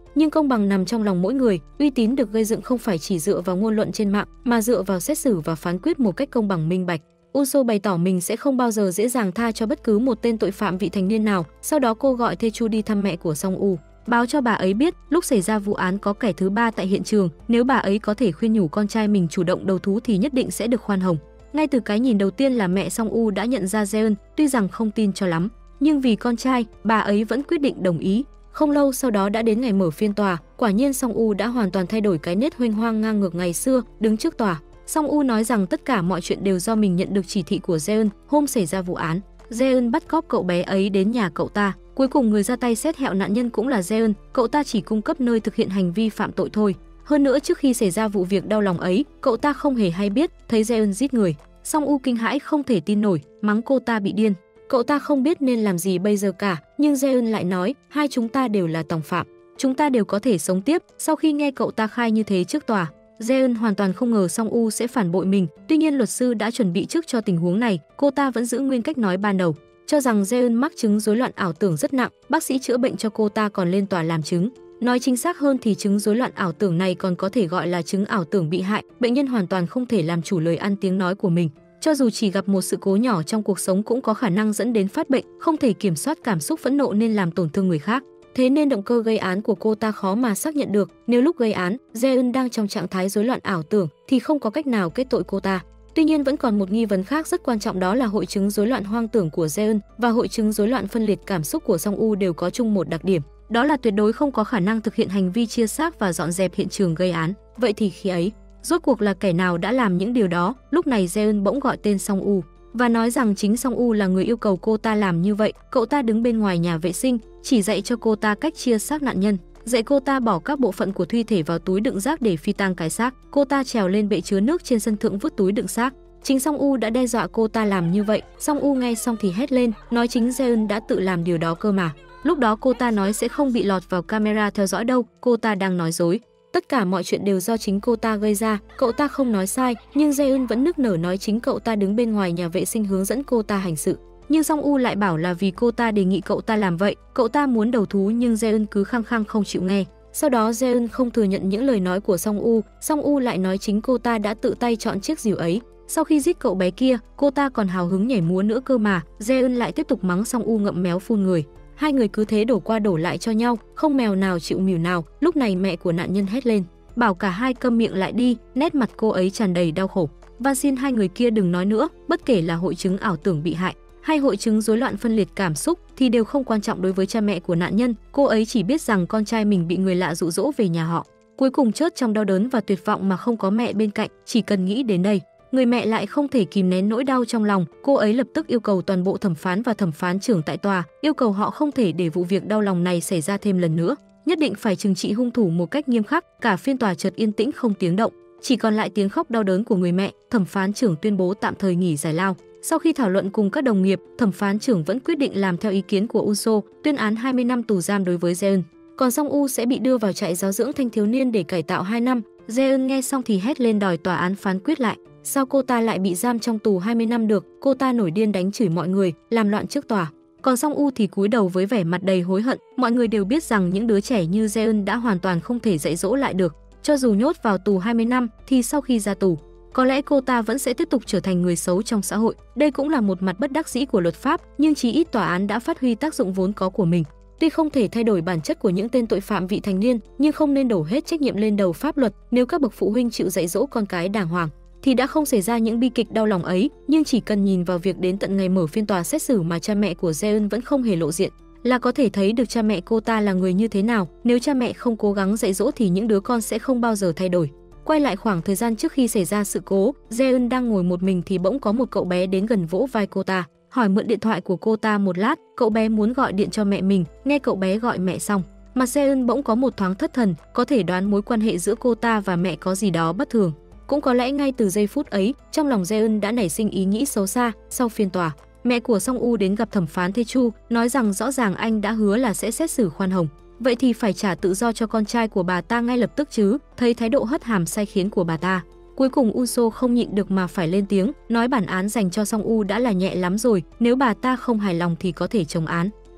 Nhưng công bằng nằm trong lòng mỗi người, uy tín được gây dựng không phải chỉ dựa vào ngôn luận trên mạng, mà dựa vào xét xử và phán quyết một cách công bằng minh bạch. Uso bày tỏ mình sẽ không bao giờ dễ dàng tha cho bất cứ một tên tội phạm vị thành niên nào. Sau đó cô gọi Tae-chu đi thăm mẹ của Song U, báo cho bà ấy biết lúc xảy ra vụ án có kẻ thứ ba tại hiện trường, nếu bà ấy có thể khuyên nhủ con trai mình chủ động đầu thú thì nhất định sẽ được khoan hồng. Ngay từ cái nhìn đầu tiên là mẹ Song U đã nhận ra Jeon, tuy rằng không tin cho lắm, nhưng vì con trai, bà ấy vẫn quyết định đồng ý. Không lâu sau đó đã đến ngày mở phiên tòa, quả nhiên Song U đã hoàn toàn thay đổi cái nét huênh hoang ngang ngược ngày xưa, đứng trước tòa. Song U nói rằng tất cả mọi chuyện đều do mình nhận được chỉ thị của Jeon hôm xảy ra vụ án. Jeon bắt cóc cậu bé ấy đến nhà cậu ta. Cuối cùng người ra tay xét hẹo nạn nhân cũng là Jeon, cậu ta chỉ cung cấp nơi thực hiện hành vi phạm tội thôi. Hơn nữa trước khi xảy ra vụ việc đau lòng ấy, cậu ta không hề hay biết, thấy Jeon giết người. Song U kinh hãi không thể tin nổi, mắng cô ta bị điên. Cậu ta không biết nên làm gì bây giờ cả, nhưng Jeon lại nói, hai chúng ta đều là tòng phạm, chúng ta đều có thể sống tiếp. Sau khi nghe cậu ta khai như thế trước tòa, Jeon hoàn toàn không ngờ Song U sẽ phản bội mình. Tuy nhiên luật sư đã chuẩn bị trước cho tình huống này, cô ta vẫn giữ nguyên cách nói ban đầu, cho rằng Jeon mắc chứng rối loạn ảo tưởng rất nặng. Bác sĩ chữa bệnh cho cô ta còn lên tòa làm chứng. Nói chính xác hơn thì chứng rối loạn ảo tưởng này còn có thể gọi là chứng ảo tưởng bị hại. Bệnh nhân hoàn toàn không thể làm chủ lời ăn tiếng nói của mình. Cho dù chỉ gặp một sự cố nhỏ trong cuộc sống cũng có khả năng dẫn đến phát bệnh, không thể kiểm soát cảm xúc phẫn nộ nên làm tổn thương người khác. Thế nên động cơ gây án của cô ta khó mà xác nhận được. Nếu lúc gây án, Jeon đang trong trạng thái rối loạn ảo tưởng thì không có cách nào kết tội cô ta. Tuy nhiên vẫn còn một nghi vấn khác rất quan trọng, đó là hội chứng rối loạn hoang tưởng của Jeon và hội chứng rối loạn phân liệt cảm xúc của Song U đều có chung một đặc điểm, đó là tuyệt đối không có khả năng thực hiện hành vi chia xác và dọn dẹp hiện trường gây án. Vậy thì khi ấy, rốt cuộc là kẻ nào đã làm những điều đó? Lúc này Jeon bỗng gọi tên Song U và nói rằng chính Song U là người yêu cầu cô ta làm như vậy. Cậu ta đứng bên ngoài nhà vệ sinh, chỉ dạy cho cô ta cách chia xác nạn nhân, dạy cô ta bỏ các bộ phận của thi thể vào túi đựng rác để phi tang cái xác. Cô ta trèo lên bệ chứa nước trên sân thượng vứt túi đựng xác. Chính Song U đã đe dọa cô ta làm như vậy. Song U nghe xong thì hét lên, nói chính Jeon đã tự làm điều đó cơ mà. Lúc đó cô ta nói sẽ không bị lọt vào camera theo dõi đâu, cô ta đang nói dối. Tất cả mọi chuyện đều do chính cô ta gây ra, cậu ta không nói sai, nhưng Jeon vẫn nức nở nói chính cậu ta đứng bên ngoài nhà vệ sinh hướng dẫn cô ta hành sự. Nhưng Song U lại bảo là vì cô ta đề nghị cậu ta làm vậy, cậu ta muốn đầu thú nhưng Jeon cứ khăng khăng không chịu nghe. Sau đó Jeon không thừa nhận những lời nói của Song U, Song U lại nói chính cô ta đã tự tay chọn chiếc rìu ấy. Sau khi giết cậu bé kia, cô ta còn hào hứng nhảy múa nữa cơ mà. Jeon lại tiếp tục mắng Song U ngậm méo phun người. Hai người cứ thế đổ qua đổ lại cho nhau, không mèo nào chịu mỉu nào. Lúc này mẹ của nạn nhân hét lên, bảo cả hai câm miệng lại đi. Nét mặt cô ấy tràn đầy đau khổ và xin hai người kia đừng nói nữa. Bất kể là hội chứng ảo tưởng bị hại hay hội chứng rối loạn phân liệt cảm xúc thì đều không quan trọng đối với cha mẹ của nạn nhân. Cô ấy chỉ biết rằng con trai mình bị người lạ dụ dỗ về nhà họ. Cuối cùng chớt trong đau đớn và tuyệt vọng mà không có mẹ bên cạnh, chỉ cần nghĩ đến đây, người mẹ lại không thể kìm nén nỗi đau trong lòng. Cô ấy lập tức yêu cầu toàn bộ thẩm phán và thẩm phán trưởng tại tòa, yêu cầu họ không thể để vụ việc đau lòng này xảy ra thêm lần nữa, nhất định phải trừng trị hung thủ một cách nghiêm khắc. Cả phiên tòa chợt yên tĩnh không tiếng động, chỉ còn lại tiếng khóc đau đớn của người mẹ. Thẩm phán trưởng tuyên bố tạm thời nghỉ giải lao. Sau khi thảo luận cùng các đồng nghiệp, thẩm phán trưởng vẫn quyết định làm theo ý kiến của Uso, tuyên án hai mươi năm tù giam đối với Jeon. Còn Song U sẽ bị đưa vào trại giáo dưỡng thanh thiếu niên để cải tạo hai năm. Jeon nghe xong thì hét lên đòi tòa án phán quyết lại. Sao cô ta lại bị giam trong tù hai mươi năm được? Cô ta nổi điên đánh chửi mọi người, làm loạn trước tòa. Còn Song U thì cúi đầu với vẻ mặt đầy hối hận. Mọi người đều biết rằng những đứa trẻ như Jeon đã hoàn toàn không thể dạy dỗ lại được. Cho dù nhốt vào tù hai mươi năm thì sau khi ra tù, có lẽ cô ta vẫn sẽ tiếp tục trở thành người xấu trong xã hội. Đây cũng là một mặt bất đắc dĩ của luật pháp, nhưng chí ít tòa án đã phát huy tác dụng vốn có của mình. Tuy không thể thay đổi bản chất của những tên tội phạm vị thành niên, nhưng không nên đổ hết trách nhiệm lên đầu pháp luật. Nếu các bậc phụ huynh chịu dạy dỗ con cái đàng hoàng thì đã không xảy ra những bi kịch đau lòng ấy. Nhưng chỉ cần nhìn vào việc đến tận ngày mở phiên tòa xét xử mà cha mẹ của Jeon vẫn không hề lộ diện là có thể thấy được cha mẹ cô ta là người như thế nào. Nếu cha mẹ không cố gắng dạy dỗ thì những đứa con sẽ không bao giờ thay đổi. Quay lại khoảng thời gian trước khi xảy ra sự cố, Jeon đang ngồi một mình thì bỗng có một cậu bé đến gần vỗ vai cô ta, hỏi mượn điện thoại của cô ta một lát. Cậu bé muốn gọi điện cho mẹ mình. Nghe cậu bé gọi mẹ xong, mặt Jeon bỗng có một thoáng thất thần, có thể đoán mối quan hệ giữa cô ta và mẹ có gì đó bất thường. Cũng có lẽ ngay từ giây phút ấy, trong lòng Jeon đã nảy sinh ý nghĩ xấu xa. Sau phiên tòa, mẹ của Song U đến gặp thẩm phán Tae-chu, nói rằng rõ ràng anh đã hứa là sẽ xét xử khoan hồng, vậy thì phải trả tự do cho con trai của bà ta ngay lập tức chứ. Thấy thái độ hất hàm sai khiến của bà ta, cuối cùng Uso không nhịn được mà phải lên tiếng, nói bản án dành cho Song U đã là nhẹ lắm rồi, nếu bà ta không hài lòng thì có thể chống án.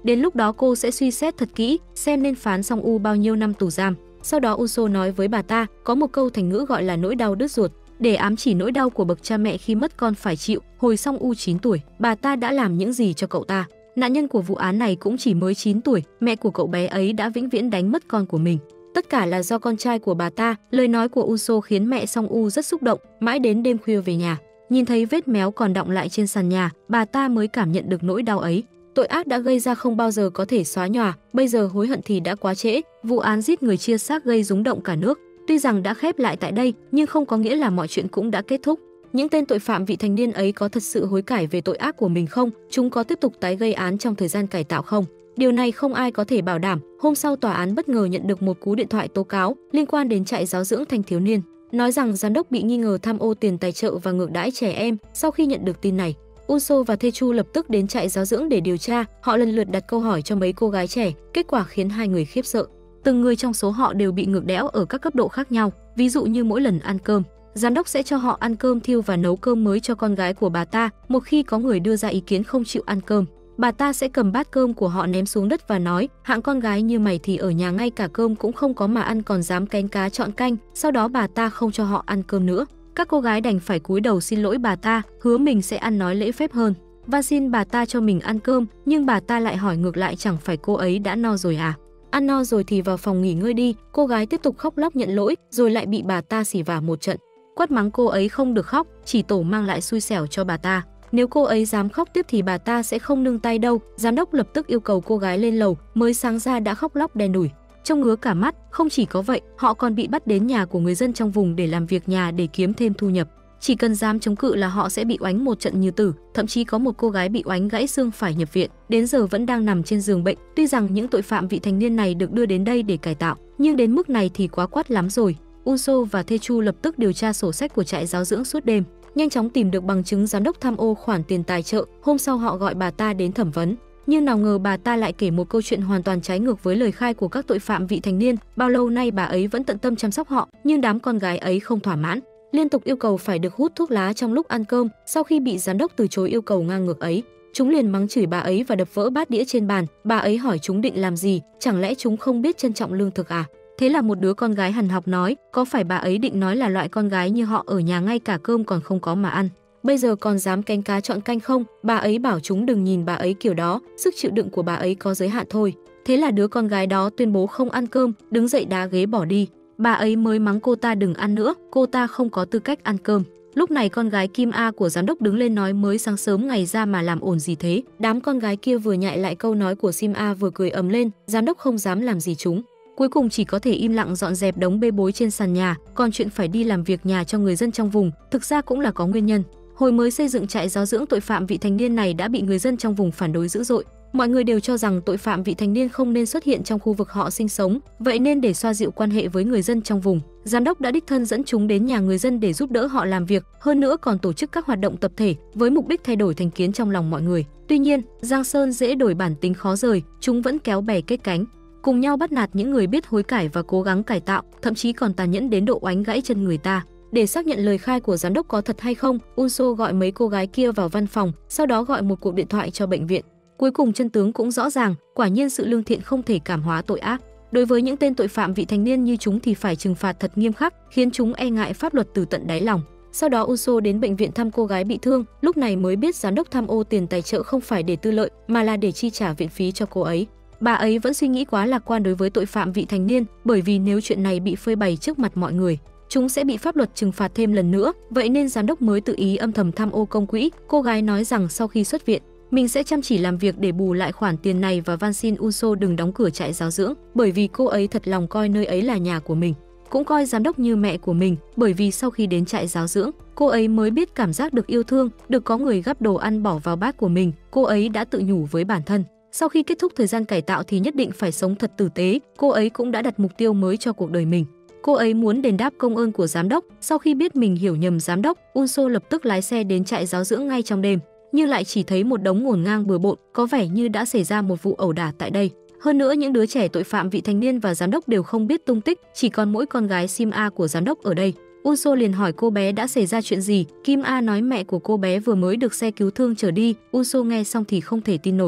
Đến lúc đó cô sẽ suy xét thật kỹ, xem nên phán Song U bao nhiêu năm tù giam. Sau đó Uso nói với bà ta, có một câu thành ngữ gọi là nỗi đau đứt ruột, để ám chỉ nỗi đau của bậc cha mẹ khi mất con phải chịu. Hồi Song U chín tuổi, bà ta đã làm những gì cho cậu ta? Nạn nhân của vụ án này cũng chỉ mới chín tuổi, mẹ của cậu bé ấy đã vĩnh viễn đánh mất con của mình. Tất cả là do con trai của bà ta. Lời nói của Uso khiến mẹ Song U rất xúc động, mãi đến đêm khuya về nhà, nhìn thấy vết méo còn đọng lại trên sàn nhà, bà ta mới cảm nhận được nỗi đau ấy. Tội ác đã gây ra không bao giờ có thể xóa nhòa, bây giờ hối hận thì đã quá trễ. Vụ án giết người chia xác gây rúng động cả nước. Tuy rằng đã khép lại tại đây, nhưng không có nghĩa là mọi chuyện cũng đã kết thúc. Những tên tội phạm vị thành niên ấy có thật sự hối cải về tội ác của mình không? Chúng có tiếp tục tái gây án trong thời gian cải tạo không? Điều này không ai có thể bảo đảm. Hôm sau, tòa án bất ngờ nhận được một cú điện thoại tố cáo liên quan đến trại giáo dưỡng thanh thiếu niên, nói rằng giám đốc bị nghi ngờ tham ô tiền tài trợ và ngược đãi trẻ em. Sau khi nhận được tin này, Uso và Taechu lập tức đến trại giáo dưỡng để điều tra. Họ lần lượt đặt câu hỏi cho mấy cô gái trẻ, kết quả khiến hai người khiếp sợ. Từng người trong số họ đều bị ngược đãi ở các cấp độ khác nhau. Ví dụ như mỗi lần ăn cơm, giám đốc sẽ cho họ ăn cơm thiêu và nấu cơm mới cho con gái của bà ta. Một khi có người đưa ra ý kiến không chịu ăn cơm, bà ta sẽ cầm bát cơm của họ ném xuống đất và nói, hạng con gái như mày thì ở nhà ngay cả cơm cũng không có mà ăn còn dám cánh cá chọn canh. Sau đó bà ta không cho họ ăn cơm nữa. Các cô gái đành phải cúi đầu xin lỗi bà ta, hứa mình sẽ ăn nói lễ phép hơn và xin bà ta cho mình ăn cơm. Nhưng bà ta lại hỏi ngược lại, chẳng phải cô ấy đã no rồi à? Ăn no rồi thì vào phòng nghỉ ngơi đi. Cô gái tiếp tục khóc lóc nhận lỗi, rồi lại bị bà ta xỉ vả một trận, quát mắng cô ấy không được khóc, chỉ tổ mang lại xui xẻo cho bà ta. Nếu cô ấy dám khóc tiếp thì bà ta sẽ không nương tay đâu. Giám đốc lập tức yêu cầu cô gái lên lầu, mới sáng ra đã khóc lóc đen đủi, trông ngứa cả mắt. Không chỉ có vậy, họ còn bị bắt đến nhà của người dân trong vùng để làm việc nhà để kiếm thêm thu nhập. Chỉ cần dám chống cự là họ sẽ bị oánh một trận như tử. Thậm chí có một cô gái bị oánh gãy xương phải nhập viện, đến giờ vẫn đang nằm trên giường bệnh. Tuy rằng những tội phạm vị thành niên này được đưa đến đây để cải tạo, nhưng đến mức này thì quá quát lắm rồi. Uso và Taechu lập tức điều tra sổ sách của trại giáo dưỡng suốt đêm, nhanh chóng tìm được bằng chứng giám đốc tham ô khoản tiền tài trợ. Hôm sau họ gọi bà ta đến thẩm vấn, nhưng nào ngờ bà ta lại kể một câu chuyện hoàn toàn trái ngược với lời khai của các tội phạm vị thành niên. Bao lâu nay bà ấy vẫn tận tâm chăm sóc họ, nhưng đám con gái ấy không thỏa mãn, liên tục yêu cầu phải được hút thuốc lá trong lúc ăn cơm. Sau khi bị giám đốc từ chối yêu cầu ngang ngược ấy, chúng liền mắng chửi bà ấy và đập vỡ bát đĩa trên bàn. Bà ấy hỏi chúng định làm gì, chẳng lẽ chúng không biết trân trọng lương thực à? Thế là một đứa con gái hằn học nói, có phải bà ấy định nói là loại con gái như họ ở nhà ngay cả cơm còn không có mà ăn, bây giờ còn dám cánh cá chọn canh không? Bà ấy bảo chúng đừng nhìn bà ấy kiểu đó, sức chịu đựng của bà ấy có giới hạn thôi. Thế là đứa con gái đó tuyên bố không ăn cơm, đứng dậy đá ghế bỏ đi. Bà ấy mới mắng cô ta đừng ăn nữa, cô ta không có tư cách ăn cơm. Lúc này con gái Kim A của giám đốc đứng lên nói, mới sáng sớm ngày ra mà làm ồn gì thế? Đám con gái kia vừa nhại lại câu nói của Sim A vừa cười ầm lên. Giám đốc không dám làm gì chúng, cuối cùng chỉ có thể im lặng dọn dẹp đống bê bối trên sàn nhà. Còn chuyện phải đi làm việc nhà cho người dân trong vùng, thực ra cũng là có nguyên nhân. Hồi mới xây dựng trại giáo dưỡng tội phạm vị thành niên này đã bị người dân trong vùng phản đối dữ dội. Mọi người đều cho rằng tội phạm vị thành niên không nên xuất hiện trong khu vực họ sinh sống, vậy nên để xoa dịu quan hệ với người dân trong vùng, giám đốc đã đích thân dẫn chúng đến nhà người dân để giúp đỡ họ làm việc, hơn nữa còn tổ chức các hoạt động tập thể với mục đích thay đổi thành kiến trong lòng mọi người. Tuy nhiên, Giang Sơn dễ đổi bản tính khó rời, chúng vẫn kéo bè kết cánh, cùng nhau bắt nạt những người biết hối cải và cố gắng cải tạo, thậm chí còn tàn nhẫn đến độ oánh gãy chân người ta. Để xác nhận lời khai của giám đốc có thật hay không, Uso gọi mấy cô gái kia vào văn phòng, sau đó gọi một cuộc điện thoại cho bệnh viện. Cuối cùng chân tướng cũng rõ ràng, quả nhiên sự lương thiện không thể cảm hóa tội ác. Đối với những tên tội phạm vị thành niên như chúng thì phải trừng phạt thật nghiêm khắc, khiến chúng e ngại pháp luật từ tận đáy lòng. Sau đó Uso đến bệnh viện thăm cô gái bị thương, lúc này mới biết giám đốc tham ô tiền tài trợ không phải để tư lợi mà là để chi trả viện phí cho cô ấy. Bà ấy vẫn suy nghĩ quá lạc quan đối với tội phạm vị thành niên, bởi vì nếu chuyện này bị phơi bày trước mặt mọi người, chúng sẽ bị pháp luật trừng phạt thêm lần nữa, vậy nên giám đốc mới tự ý âm thầm tham ô công quỹ. Cô gái nói rằng sau khi xuất viện, mình sẽ chăm chỉ làm việc để bù lại khoản tiền này và van xin Uso đừng đóng cửa trại giáo dưỡng, bởi vì cô ấy thật lòng coi nơi ấy là nhà của mình, cũng coi giám đốc như mẹ của mình, bởi vì sau khi đến trại giáo dưỡng, cô ấy mới biết cảm giác được yêu thương, được có người gắp đồ ăn bỏ vào bát của mình. Cô ấy đã tự nhủ với bản thân, sau khi kết thúc thời gian cải tạo thì nhất định phải sống thật tử tế. Cô ấy cũng đã đặt mục tiêu mới cho cuộc đời mình. Cô ấy muốn đền đáp công ơn của giám đốc. Sau khi biết mình hiểu nhầm giám đốc, Uso lập tức lái xe đến trại giáo dưỡng ngay trong đêm, nhưng lại chỉ thấy một đống ngổn ngang bừa bộn, có vẻ như đã xảy ra một vụ ẩu đả tại đây. Hơn nữa những đứa trẻ tội phạm vị thành niên và giám đốc đều không biết tung tích, chỉ còn mỗi con gái Sim A của giám đốc ở đây. Uso liền hỏi cô bé đã xảy ra chuyện gì. Kim A nói mẹ của cô bé vừa mới được xe cứu thương chở đi. Uso nghe xong thì không thể tin nổi.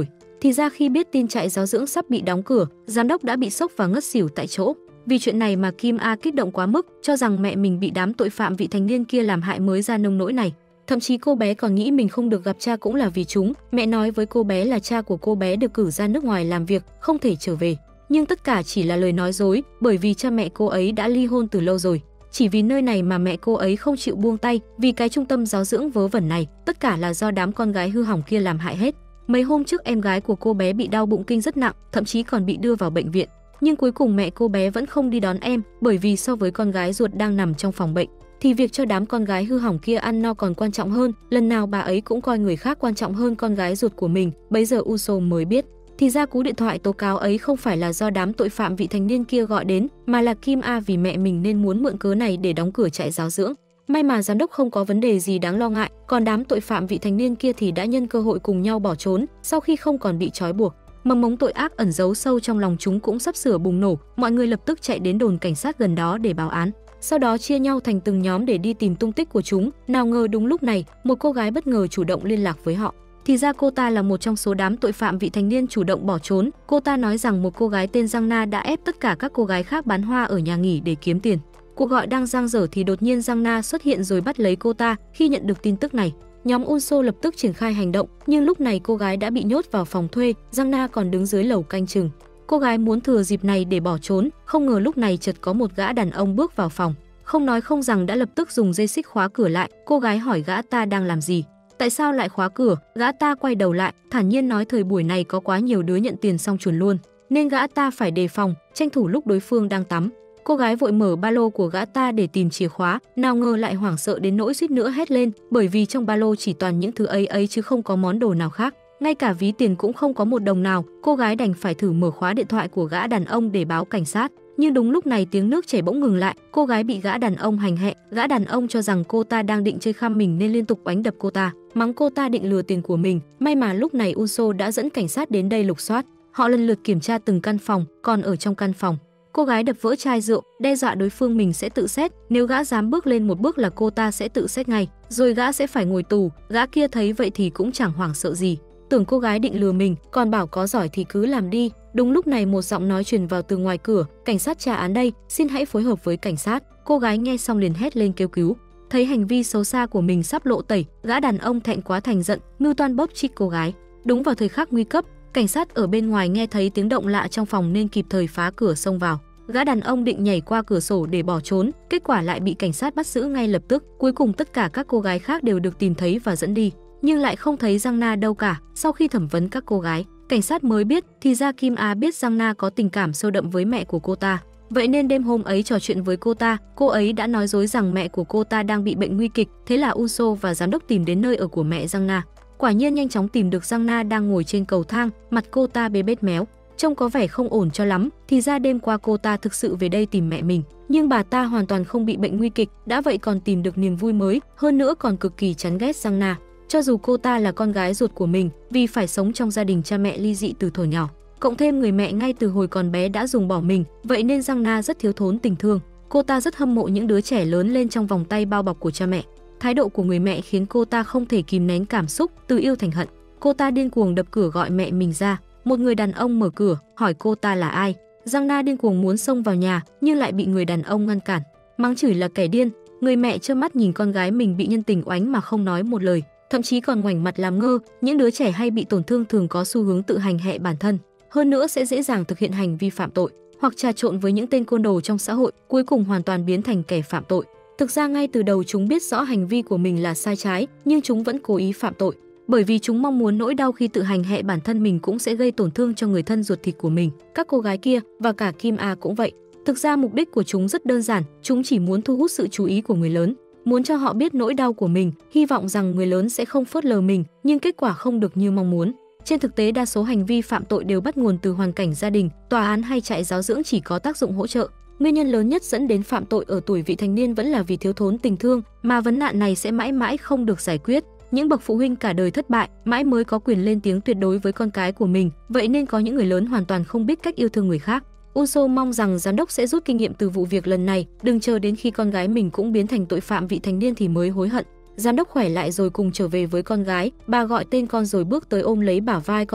Thì ra khi biết tin trại giáo dưỡng sắp bị đóng cửa, giám đốc đã bị sốc và ngất xỉu tại chỗ. Vì chuyện này mà Kim A kích động quá mức, cho rằng mẹ mình bị đám tội phạm vị thành niên kia làm hại mới ra nông nỗi này. Thậm chí cô bé còn nghĩ mình không được gặp cha cũng là vì chúng. Mẹ nói với cô bé là cha của cô bé được cử ra nước ngoài làm việc, không thể trở về. Nhưng tất cả chỉ là lời nói dối, bởi vì cha mẹ cô ấy đã ly hôn từ lâu rồi. Chỉ vì nơi này mà mẹ cô ấy không chịu buông tay, vì cái trung tâm giáo dưỡng vớ vẩn này, tất cả là do đám con gái hư hỏng kia làm hại hết. Mấy hôm trước em gái của cô bé bị đau bụng kinh rất nặng, thậm chí còn bị đưa vào bệnh viện. Nhưng cuối cùng mẹ cô bé vẫn không đi đón em, bởi vì so với con gái ruột đang nằm trong phòng bệnh, thì việc cho đám con gái hư hỏng kia ăn no còn quan trọng hơn. Lần nào bà ấy cũng coi người khác quan trọng hơn con gái ruột của mình. Bấy giờ Uso mới biết, thì ra cú điện thoại tố cáo ấy không phải là do đám tội phạm vị thành niên kia gọi đến, mà là Kim A vì mẹ mình nên muốn mượn cớ này để đóng cửa trại giáo dưỡng. May mà giám đốc không có vấn đề gì đáng lo ngại, còn đám tội phạm vị thành niên kia thì đã nhân cơ hội cùng nhau bỏ trốn. Sau khi không còn bị trói buộc, mầm mống tội ác ẩn giấu sâu trong lòng chúng cũng sắp sửa bùng nổ. Mọi người lập tức chạy đến đồn cảnh sát gần đó để báo án, sau đó chia nhau thành từng nhóm để đi tìm tung tích của chúng. Nào ngờ đúng lúc này, một cô gái bất ngờ chủ động liên lạc với họ. Thì ra cô ta là một trong số đám tội phạm vị thành niên chủ động bỏ trốn. Cô ta nói rằng một cô gái tên Giang Na đã ép tất cả các cô gái khác bán hoa ở nhà nghỉ để kiếm tiền. Cuộc gọi đang dang dở thì đột nhiên Giang Na xuất hiện rồi bắt lấy cô ta. Khi nhận được tin tức này, nhóm Unso lập tức triển khai hành động, nhưng lúc này cô gái đã bị nhốt vào phòng thuê, Giang Na còn đứng dưới lầu canh chừng. Cô gái muốn thừa dịp này để bỏ trốn, không ngờ lúc này chợt có một gã đàn ông bước vào phòng, không nói không rằng đã lập tức dùng dây xích khóa cửa lại. Cô gái hỏi gã ta đang làm gì, tại sao lại khóa cửa. Gã ta quay đầu lại, thản nhiên nói thời buổi này có quá nhiều đứa nhận tiền xong chuồn luôn, nên gã ta phải đề phòng, tranh thủ lúc đối phương đang tắm. Cô gái vội mở ba lô của gã ta để tìm chìa khóa, nào ngờ lại hoảng sợ đến nỗi suýt nữa hét lên, bởi vì trong ba lô chỉ toàn những thứ ấy ấy chứ không có món đồ nào khác, ngay cả ví tiền cũng không có một đồng nào. Cô gái đành phải thử mở khóa điện thoại của gã đàn ông để báo cảnh sát, nhưng đúng lúc này tiếng nước chảy bỗng ngừng lại. Cô gái bị gã đàn ông hành hạ, gã đàn ông cho rằng cô ta đang định chơi khăm mình nên liên tục oánh đập cô ta, mắng cô ta định lừa tiền của mình. May mà lúc này Unso đã dẫn cảnh sát đến đây lục soát, họ lần lượt kiểm tra từng căn phòng. Còn ở trong căn phòng, cô gái đập vỡ chai rượu, đe dọa đối phương mình sẽ tự xét, nếu gã dám bước lên một bước là cô ta sẽ tự xét ngay, rồi gã sẽ phải ngồi tù. Gã kia thấy vậy thì cũng chẳng hoảng sợ gì, tưởng cô gái định lừa mình, còn bảo có giỏi thì cứ làm đi. Đúng lúc này một giọng nói truyền vào từ ngoài cửa, cảnh sát tra án đây, xin hãy phối hợp với cảnh sát. Cô gái nghe xong liền hét lên kêu cứu. Thấy hành vi xấu xa của mình sắp lộ tẩy, gã đàn ông thẹn quá thành giận, mưu toan bóp chết cô gái. Đúng vào thời khắc nguy cấp, cảnh sát ở bên ngoài nghe thấy tiếng động lạ trong phòng nên kịp thời phá cửa xông vào. Gã đàn ông định nhảy qua cửa sổ để bỏ trốn, kết quả lại bị cảnh sát bắt giữ ngay lập tức. Cuối cùng tất cả các cô gái khác đều được tìm thấy và dẫn đi, nhưng lại không thấy Giang Na đâu cả. Sau khi thẩm vấn các cô gái, cảnh sát mới biết thì ra Kim A biết Giang Na có tình cảm sâu đậm với mẹ của cô ta. Vậy nên đêm hôm ấy trò chuyện với cô ta, cô ấy đã nói dối rằng mẹ của cô ta đang bị bệnh nguy kịch. Thế là Unso và giám đốc tìm đến nơi ở của mẹ Giang Na. Quả nhiên nhanh chóng tìm được Giang Na đang ngồi trên cầu thang, mặt cô ta bê bết méo, trông có vẻ không ổn cho lắm. Thì ra đêm qua cô ta thực sự về đây tìm mẹ mình, nhưng bà ta hoàn toàn không bị bệnh nguy kịch, đã vậy còn tìm được niềm vui mới, hơn nữa còn cực kỳ chán ghét Giang Na. Cho dù cô ta là con gái ruột của mình, vì phải sống trong gia đình cha mẹ ly dị từ thuở nhỏ, cộng thêm người mẹ ngay từ hồi còn bé đã dùng bỏ mình, vậy nên Giang Na rất thiếu thốn tình thương. Cô ta rất hâm mộ những đứa trẻ lớn lên trong vòng tay bao bọc của cha mẹ. Thái độ của người mẹ khiến cô ta không thể kìm nén cảm xúc, từ yêu thành hận. Cô ta điên cuồng đập cửa gọi mẹ mình ra. Một người đàn ông mở cửa, hỏi cô ta là ai. Giang Na điên cuồng muốn xông vào nhà, nhưng lại bị người đàn ông ngăn cản, mắng chửi là kẻ điên. Người mẹ trơ mắt nhìn con gái mình bị nhân tình oánh mà không nói một lời, thậm chí còn ngoảnh mặt làm ngơ. Những đứa trẻ hay bị tổn thương thường có xu hướng tự hành hạ bản thân, hơn nữa sẽ dễ dàng thực hiện hành vi phạm tội, hoặc trà trộn với những tên côn đồ trong xã hội, cuối cùng hoàn toàn biến thành kẻ phạm tội. Thực ra ngay từ đầu chúng biết rõ hành vi của mình là sai trái, nhưng chúng vẫn cố ý phạm tội, bởi vì chúng mong muốn nỗi đau khi tự hành hạ bản thân mình cũng sẽ gây tổn thương cho người thân ruột thịt của mình. Các cô gái kia và cả Kim A cũng vậy. Thực ra mục đích của chúng rất đơn giản, chúng chỉ muốn thu hút sự chú ý của người lớn, muốn cho họ biết nỗi đau của mình, hy vọng rằng người lớn sẽ không phớt lờ mình, nhưng kết quả không được như mong muốn. Trên thực tế đa số hành vi phạm tội đều bắt nguồn từ hoàn cảnh gia đình, tòa án hay trại giáo dưỡng chỉ có tác dụng hỗ trợ. Nguyên nhân lớn nhất dẫn đến phạm tội ở tuổi vị thành niên vẫn là vì thiếu thốn tình thương, mà vấn nạn này sẽ mãi mãi không được giải quyết. Những bậc phụ huynh cả đời thất bại, mãi mới có quyền lên tiếng tuyệt đối với con cái của mình, vậy nên có những người lớn hoàn toàn không biết cách yêu thương người khác. Unso mong rằng giám đốc sẽ rút kinh nghiệm từ vụ việc lần này, đừng chờ đến khi con gái mình cũng biến thành tội phạm vị thành niên thì mới hối hận. Giám đốc khỏe lại rồi cùng trở về với con gái, bà gọi tên con rồi bước tới ôm lấy bả vai con mình,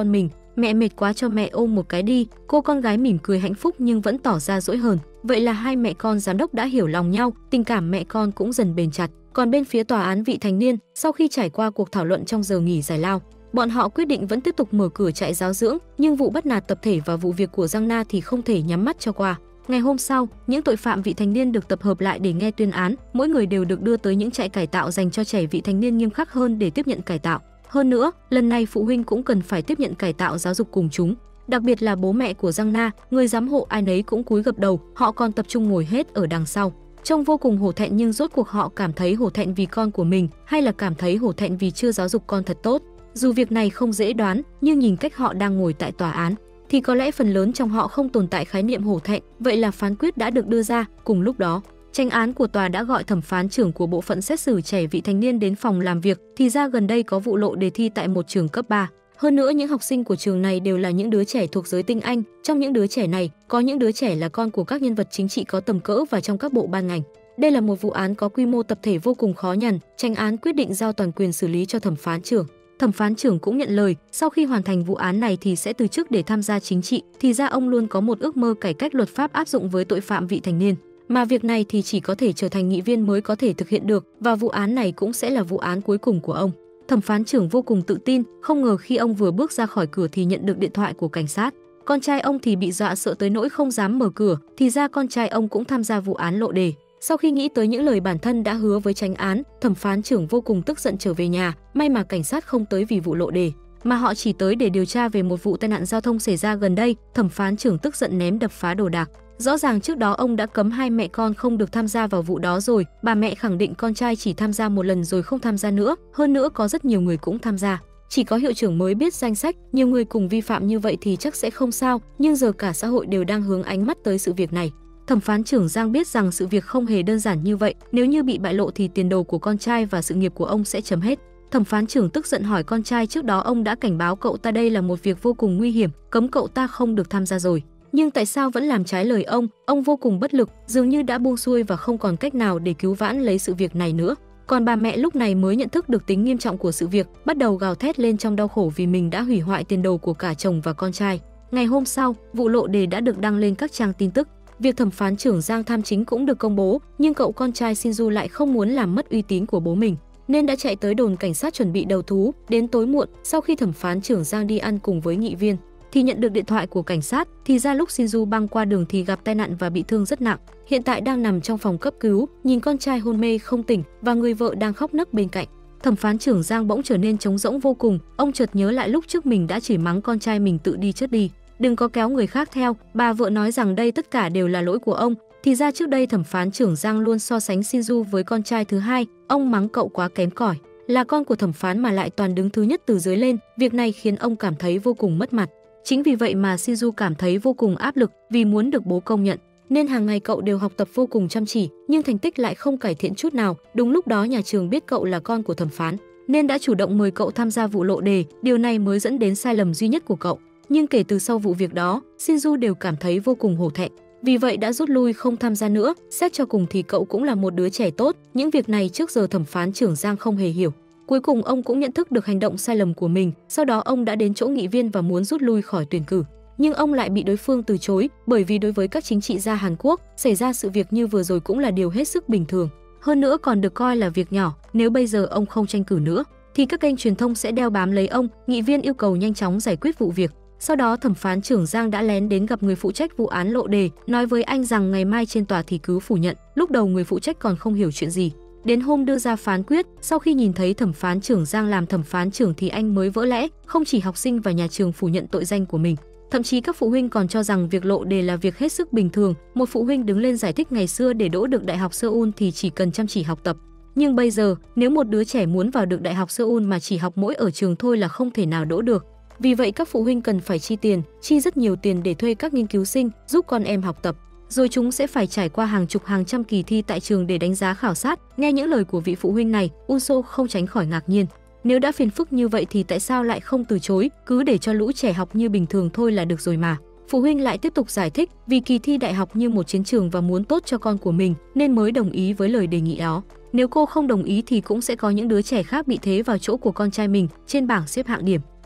Mẹ mệt quá cho mẹ ôm một cái đi. Cô con gái mỉm cười hạnh phúc nhưng vẫn tỏ ra dỗi hờn. Vậy là hai mẹ con giám đốc đã hiểu lòng nhau, tình cảm mẹ con cũng dần bền chặt. Còn bên phía tòa án vị thành niên, sau khi trải qua cuộc thảo luận trong giờ nghỉ giải lao, bọn họ quyết định vẫn tiếp tục mở cửa trại giáo dưỡng, nhưng vụ bắt nạt tập thể và vụ việc của Giang Na thì không thể nhắm mắt cho qua. Ngày hôm sau, những tội phạm vị thành niên được tập hợp lại để nghe tuyên án, mỗi người đều được đưa tới những trại cải tạo dành cho trẻ vị thành niên nghiêm khắc hơn để tiếp nhận cải tạo. Hơn nữa, lần này phụ huynh cũng cần phải tiếp nhận cải tạo giáo dục cùng chúng. Đặc biệt là bố mẹ của Giang Na, người giám hộ ai nấy cũng cúi gập đầu, họ còn tập trung ngồi hết ở đằng sau. Trông vô cùng hổ thẹn nhưng rốt cuộc họ cảm thấy hổ thẹn vì con của mình hay là cảm thấy hổ thẹn vì chưa giáo dục con thật tốt. Dù việc này không dễ đoán, nhưng nhìn cách họ đang ngồi tại tòa án thì có lẽ phần lớn trong họ không tồn tại khái niệm hổ thẹn. Vậy là phán quyết đã được đưa ra. Cùng lúc đó, chánh án của tòa đã gọi thẩm phán trưởng của bộ phận xét xử trẻ vị thành niên đến phòng làm việc. Thì ra gần đây có vụ lộ đề thi tại một trường cấp ba. Hơn nữa những học sinh của trường này đều là những đứa trẻ thuộc giới tinh anh. Trong những đứa trẻ này, có những đứa trẻ là con của các nhân vật chính trị có tầm cỡ và trong các bộ ban ngành. Đây là một vụ án có quy mô tập thể vô cùng khó nhằn. Chánh án quyết định giao toàn quyền xử lý cho thẩm phán trưởng. Thẩm phán trưởng cũng nhận lời, sau khi hoàn thành vụ án này thì sẽ từ chức để tham gia chính trị. Thì ra ông luôn có một ước mơ cải cách luật pháp áp dụng với tội phạm vị thành niên, mà việc này thì chỉ có thể trở thành nghị viên mới có thể thực hiện được, và vụ án này cũng sẽ là vụ án cuối cùng của ông. Thẩm phán trưởng vô cùng tự tin, không ngờ khi ông vừa bước ra khỏi cửa thì nhận được điện thoại của cảnh sát. Con trai ông thì bị dọa sợ tới nỗi không dám mở cửa, thì ra con trai ông cũng tham gia vụ án lộ đề. Sau khi nghĩ tới những lời bản thân đã hứa với chánh án, thẩm phán trưởng vô cùng tức giận trở về nhà. May mà cảnh sát không tới vì vụ lộ đề, mà họ chỉ tới để điều tra về một vụ tai nạn giao thông xảy ra gần đây. Thẩm phán trưởng tức giận ném đập phá đồ đạc. Rõ ràng trước đó ông đã cấm hai mẹ con không được tham gia vào vụ đó rồi. Bà mẹ khẳng định con trai chỉ tham gia một lần rồi không tham gia nữa. Hơn nữa có rất nhiều người cũng tham gia, chỉ có hiệu trưởng mới biết danh sách. Nhiều người cùng vi phạm như vậy thì chắc sẽ không sao, nhưng giờ cả xã hội đều đang hướng ánh mắt tới sự việc này. Thẩm phán trưởng Giang biết rằng sự việc không hề đơn giản như vậy, nếu như bị bại lộ thì tiền đồ của con trai và sự nghiệp của ông sẽ chấm hết. Thẩm phán trưởng tức giận hỏi con trai, trước đó ông đã cảnh báo cậu ta đây là một việc vô cùng nguy hiểm, cấm cậu ta không được tham gia rồi, nhưng tại sao vẫn làm trái lời ông? Ông vô cùng bất lực, dường như đã buông xuôi và không còn cách nào để cứu vãn lấy sự việc này nữa. Còn bà mẹ lúc này mới nhận thức được tính nghiêm trọng của sự việc, bắt đầu gào thét lên trong đau khổ vì mình đã hủy hoại tiền đồ của cả chồng và con trai. Ngày hôm sau, vụ lộ đề đã được đăng lên các trang tin tức. Việc thẩm phán trưởng Giang tham chính cũng được công bố, nhưng cậu con trai Shinju lại không muốn làm mất uy tín của bố mình, nên đã chạy tới đồn cảnh sát chuẩn bị đầu thú. Đến tối muộn, sau khi thẩm phán trưởng Giang đi ăn cùng với nghị viên, thì nhận được điện thoại của cảnh sát. Thì ra lúc Shinju băng qua đường thì gặp tai nạn và bị thương rất nặng, hiện tại đang nằm trong phòng cấp cứu. Nhìn con trai hôn mê không tỉnh và người vợ đang khóc nấc bên cạnh, thẩm phán trưởng Giang bỗng trở nên trống rỗng vô cùng. Ông chợt nhớ lại lúc trước mình đã chửi mắng con trai mình tự đi chết đi, đừng có kéo người khác theo. Bà vợ nói rằng đây tất cả đều là lỗi của ông. Thì ra trước đây thẩm phán trưởng Giang luôn so sánh Shinju với con trai thứ hai, ông mắng cậu quá kém cỏi, là con của thẩm phán mà lại toàn đứng thứ nhất từ dưới lên. Việc này khiến ông cảm thấy vô cùng mất mặt. Chính vì vậy mà Shinju cảm thấy vô cùng áp lực, vì muốn được bố công nhận nên hàng ngày cậu đều học tập vô cùng chăm chỉ, nhưng thành tích lại không cải thiện chút nào. Đúng lúc đó nhà trường biết cậu là con của thẩm phán nên đã chủ động mời cậu tham gia vụ lộ đề, điều này mới dẫn đến sai lầm duy nhất của cậu. Nhưng kể từ sau vụ việc đó, Shinju đều cảm thấy vô cùng hổ thẹn, vì vậy đã rút lui không tham gia nữa. Xét cho cùng thì cậu cũng là một đứa trẻ tốt, những việc này trước giờ thẩm phán trưởng Giang không hề hiểu. Cuối cùng ông cũng nhận thức được hành động sai lầm của mình, sau đó ông đã đến chỗ nghị viên và muốn rút lui khỏi tuyển cử. Nhưng ông lại bị đối phương từ chối, bởi vì đối với các chính trị gia Hàn Quốc, xảy ra sự việc như vừa rồi cũng là điều hết sức bình thường. Hơn nữa còn được coi là việc nhỏ, nếu bây giờ ông không tranh cử nữa thì các kênh truyền thông sẽ đeo bám lấy ông. Nghị viên yêu cầu nhanh chóng giải quyết vụ việc. Sau đó thẩm phán trưởng Giang đã lén đến gặp người phụ trách vụ án lộ đề, nói với anh rằng ngày mai trên tòa thì cứ phủ nhận. Lúc đầu người phụ trách còn không hiểu chuyện gì, đến hôm đưa ra phán quyết, sau khi nhìn thấy thẩm phán trưởng Giang làm thẩm phán trưởng thì anh mới vỡ lẽ. Không chỉ học sinh và nhà trường phủ nhận tội danh của mình, thậm chí các phụ huynh còn cho rằng việc lộ đề là việc hết sức bình thường. Một phụ huynh đứng lên giải thích ngày xưa để đỗ được Đại học Seoul thì chỉ cần chăm chỉ học tập, nhưng bây giờ nếu một đứa trẻ muốn vào được Đại học Seoul mà chỉ học mỗi ở trường thôi là không thể nào đỗ được. Vì vậy các phụ huynh cần phải chi tiền, chi rất nhiều tiền để thuê các nghiên cứu sinh giúp con em học tập, rồi chúng sẽ phải trải qua hàng chục hàng trăm kỳ thi tại trường để đánh giá khảo sát. Nghe những lời của vị phụ huynh này, Unso không tránh khỏi ngạc nhiên. Nếu đã phiền phức như vậy thì tại sao lại không từ chối, cứ để cho lũ trẻ học như bình thường thôi là được rồi mà. Phụ huynh lại tiếp tục giải thích, vì kỳ thi đại học như một chiến trường và muốn tốt cho con của mình nên mới đồng ý với lời đề nghị đó. Nếu cô không đồng ý thì cũng sẽ có những đứa trẻ khác bị thế vào chỗ của con trai mình trên bảng xếp hạng điểm.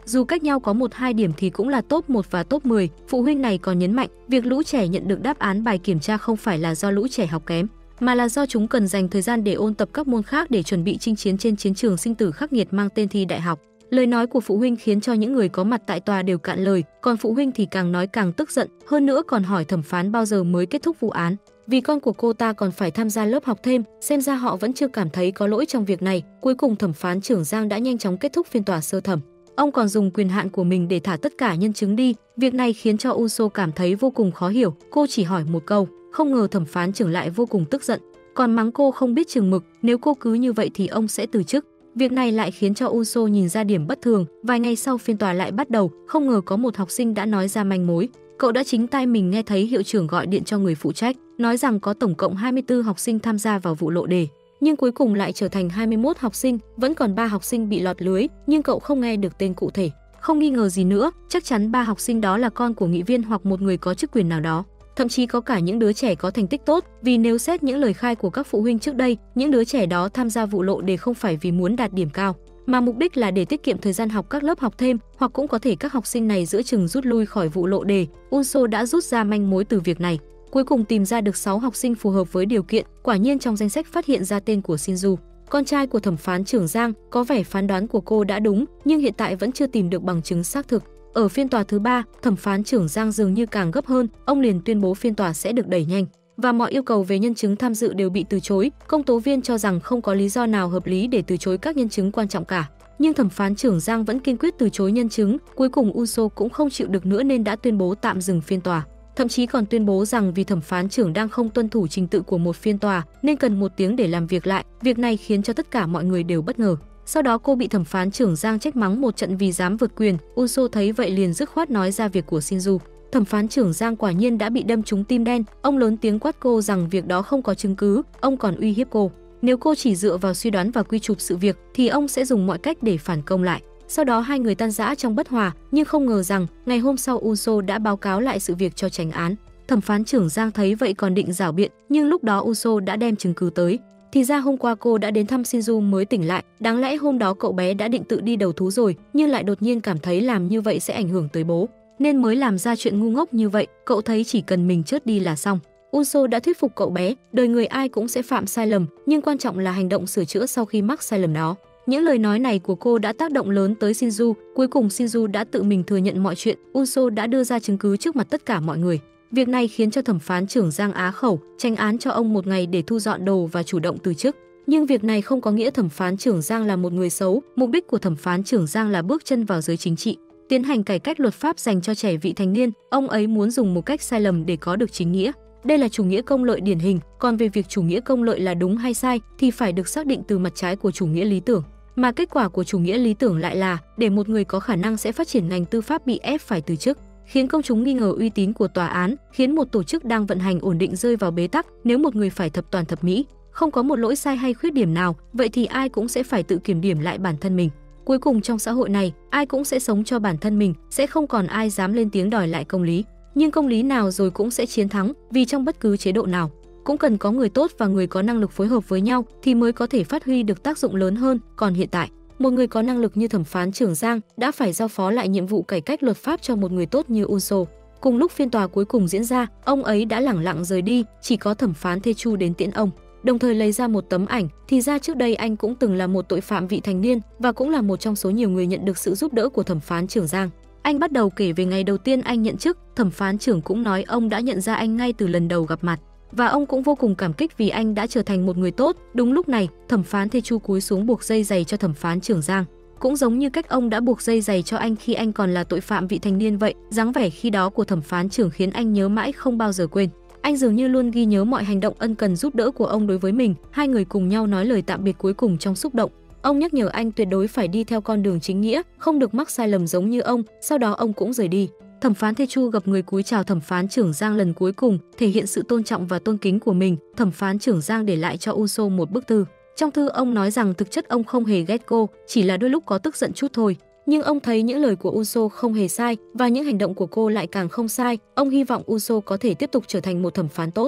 dù cách nhau có một hai điểm thì cũng là top một và top mười. Phụ huynh này còn nhấn mạnh, việc lũ trẻ nhận được đáp án bài kiểm tra không phải là do lũ trẻ học kém, mà là do chúng cần dành thời gian để ôn tập các môn khác để chuẩn bị chinh chiến trên chiến trường sinh tử khắc nghiệt mang tên thi đại học. Lời nói của phụ huynh khiến cho những người có mặt tại tòa đều cạn lời, còn phụ huynh thì càng nói càng tức giận, hơn nữa còn hỏi thẩm phán bao giờ mới kết thúc vụ án. Vì con của cô ta còn phải tham gia lớp học thêm, xem ra họ vẫn chưa cảm thấy có lỗi trong việc này. Cuối cùng thẩm phán trưởng Giang đã nhanh chóng kết thúc phiên tòa sơ thẩm. Ông còn dùng quyền hạn của mình để thả tất cả nhân chứng đi. Việc này khiến cho Uso cảm thấy vô cùng khó hiểu. Cô chỉ hỏi một câu, không ngờ thẩm phán trưởng lại vô cùng tức giận, còn mắng cô không biết chừng mực. Nếu cô cứ như vậy thì ông sẽ từ chức. Việc này lại khiến cho Uso nhìn ra điểm bất thường. Vài ngày sau phiên tòa lại bắt đầu, không ngờ có một học sinh đã nói ra manh mối. Cậu đã chính tai mình nghe thấy hiệu trưởng gọi điện cho người phụ trách, nói rằng có tổng cộng hai mươi tư học sinh tham gia vào vụ lộ đề, nhưng cuối cùng lại trở thành hai mươi mốt học sinh, vẫn còn ba học sinh bị lọt lưới, nhưng cậu không nghe được tên cụ thể. Không nghi ngờ gì nữa, chắc chắn ba học sinh đó là con của nghị viên hoặc một người có chức quyền nào đó. Thậm chí có cả những đứa trẻ có thành tích tốt, vì nếu xét những lời khai của các phụ huynh trước đây, những đứa trẻ đó tham gia vụ lộ đề không phải vì muốn đạt điểm cao, mà mục đích là để tiết kiệm thời gian học các lớp học thêm, hoặc cũng có thể các học sinh này giữa chừng rút lui khỏi vụ lộ đề. Uso đã rút ra manh mối từ việc này, cuối cùng tìm ra được sáu học sinh phù hợp với điều kiện. Quả nhiên trong danh sách phát hiện ra tên của Shinju, con trai của thẩm phán trưởng Giang. Có vẻ phán đoán của cô đã đúng, nhưng hiện tại vẫn chưa tìm được bằng chứng xác thực. Ở phiên tòa thứ ba, thẩm phán trưởng Giang dường như càng gấp hơn, ông liền tuyên bố phiên tòa sẽ được đẩy nhanh và mọi yêu cầu về nhân chứng tham dự đều bị từ chối. Công tố viên cho rằng không có lý do nào hợp lý để từ chối các nhân chứng quan trọng cả, nhưng thẩm phán trưởng Giang vẫn kiên quyết từ chối nhân chứng. Cuối cùng Uso cũng không chịu được nữa nên đã tuyên bố tạm dừng phiên tòa, thậm chí còn tuyên bố rằng vì thẩm phán trưởng đang không tuân thủ trình tự của một phiên tòa nên cần một tiếng để làm việc lại. Việc này khiến cho tất cả mọi người đều bất ngờ. Sau đó cô bị thẩm phán trưởng Giang trách mắng một trận vì dám vượt quyền. Uso thấy vậy liền dứt khoát nói ra việc của Shinju. Thẩm phán trưởng Giang quả nhiên đã bị đâm trúng tim đen, ông lớn tiếng quát cô rằng việc đó không có chứng cứ, ông còn uy hiếp cô, nếu cô chỉ dựa vào suy đoán và quy chụp sự việc thì ông sẽ dùng mọi cách để phản công lại. Sau đó hai người tan rã trong bất hòa, nhưng không ngờ rằng ngày hôm sau Uso đã báo cáo lại sự việc cho chánh án. Thẩm phán trưởng Giang thấy vậy còn định rảo biện, nhưng lúc đó Uso đã đem chứng cứ tới. Thì ra hôm qua cô đã đến thăm Shinju mới tỉnh lại, đáng lẽ hôm đó cậu bé đã định tự đi đầu thú rồi, nhưng lại đột nhiên cảm thấy làm như vậy sẽ ảnh hưởng tới bố, nên mới làm ra chuyện ngu ngốc như vậy. Cậu thấy chỉ cần mình chớt đi là xong. Uso đã thuyết phục cậu bé, đời người ai cũng sẽ phạm sai lầm, nhưng quan trọng là hành động sửa chữa sau khi mắc sai lầm đó. Những lời nói này của cô đã tác động lớn tới Shinju, cuối cùng Shinju đã tự mình thừa nhận mọi chuyện. Uso đã đưa ra chứng cứ trước mặt tất cả mọi người. Việc này khiến cho thẩm phán trưởng Giang á khẩu, tranh án cho ông một ngày để thu dọn đồ và chủ động từ chức. Nhưng việc này không có nghĩa thẩm phán trưởng Giang là một người xấu. Mục đích của thẩm phán trưởng Giang là bước chân vào giới chính trị, tiến hành cải cách luật pháp dành cho trẻ vị thành niên. Ông ấy muốn dùng một cách sai lầm để có được chính nghĩa. Đây là chủ nghĩa công lợi điển hình, còn về việc chủ nghĩa công lợi là đúng hay sai thì phải được xác định từ mặt trái của chủ nghĩa lý tưởng. Mà kết quả của chủ nghĩa lý tưởng lại là để một người có khả năng sẽ phát triển ngành tư pháp bị ép phải từ chức, khiến công chúng nghi ngờ uy tín của tòa án, khiến một tổ chức đang vận hành ổn định rơi vào bế tắc. Nếu một người phải thập toàn thập mỹ, không có một lỗi sai hay khuyết điểm nào, vậy thì ai cũng sẽ phải tự kiểm điểm lại bản thân mình. Cuối cùng trong xã hội này, ai cũng sẽ sống cho bản thân mình, sẽ không còn ai dám lên tiếng đòi lại công lý. Nhưng công lý nào rồi cũng sẽ chiến thắng, vì trong bất cứ chế độ nào cũng cần có người tốt và người có năng lực phối hợp với nhau thì mới có thể phát huy được tác dụng lớn hơn. Còn hiện tại, một người có năng lực như thẩm phán trưởng Giang đã phải giao phó lại nhiệm vụ cải cách luật pháp cho một người tốt như Uso. Cùng lúc phiên tòa cuối cùng diễn ra, ông ấy đã lẳng lặng rời đi, chỉ có thẩm phán Taechu đến tiễn ông, đồng thời lấy ra một tấm ảnh. Thì ra trước đây anh cũng từng là một tội phạm vị thành niên và cũng là một trong số nhiều người nhận được sự giúp đỡ của thẩm phán trưởng Giang. Anh bắt đầu kể về ngày đầu tiên anh nhận chức. Thẩm phán trưởng cũng nói ông đã nhận ra anh ngay từ lần đầu gặp mặt và ông cũng vô cùng cảm kích vì anh đã trở thành một người tốt. Đúng lúc này, thẩm phán Taechu cúi xuống buộc dây giày cho thẩm phán trưởng Giang, cũng giống như cách ông đã buộc dây giày cho anh khi anh còn là tội phạm vị thành niên vậy. Dáng vẻ khi đó của thẩm phán trưởng khiến anh nhớ mãi không bao giờ quên. Anh dường như luôn ghi nhớ mọi hành động ân cần giúp đỡ của ông đối với mình. Hai người cùng nhau nói lời tạm biệt cuối cùng trong xúc động. Ông nhắc nhở anh tuyệt đối phải đi theo con đường chính nghĩa, không được mắc sai lầm giống như ông. Sau đó ông cũng rời đi. Thẩm phán Taechu gặp người cúi chào thẩm phán trưởng Giang lần cuối cùng, thể hiện sự tôn trọng và tôn kính của mình. Thẩm phán trưởng Giang để lại cho Uso một bức thư. Trong thư ông nói rằng thực chất ông không hề ghét cô, chỉ là đôi lúc có tức giận chút thôi. Nhưng ông thấy những lời của Uso không hề sai và những hành động của cô lại càng không sai. Ông hy vọng Uso có thể tiếp tục trở thành một thẩm phán tốt. Ông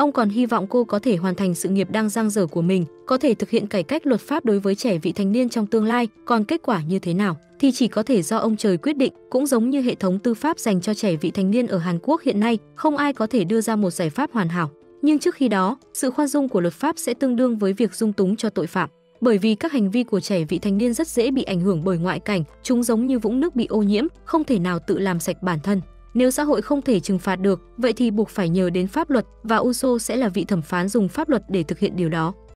Ông còn hy vọng cô có thể hoàn thành sự nghiệp đang dang dở của mình, có thể thực hiện cải cách luật pháp đối với trẻ vị thành niên trong tương lai, còn kết quả như thế nào thì chỉ có thể do ông trời quyết định. Cũng giống như hệ thống tư pháp dành cho trẻ vị thành niên ở Hàn Quốc hiện nay, không ai có thể đưa ra một giải pháp hoàn hảo. Nhưng trước khi đó, sự khoan dung của luật pháp sẽ tương đương với việc dung túng cho tội phạm. Bởi vì các hành vi của trẻ vị thành niên rất dễ bị ảnh hưởng bởi ngoại cảnh, chúng giống như vũng nước bị ô nhiễm, không thể nào tự làm sạch bản thân. Nếu xã hội không thể trừng phạt được, vậy thì buộc phải nhờ đến pháp luật và u ét ô sẽ là vị thẩm phán dùng pháp luật để thực hiện điều đó.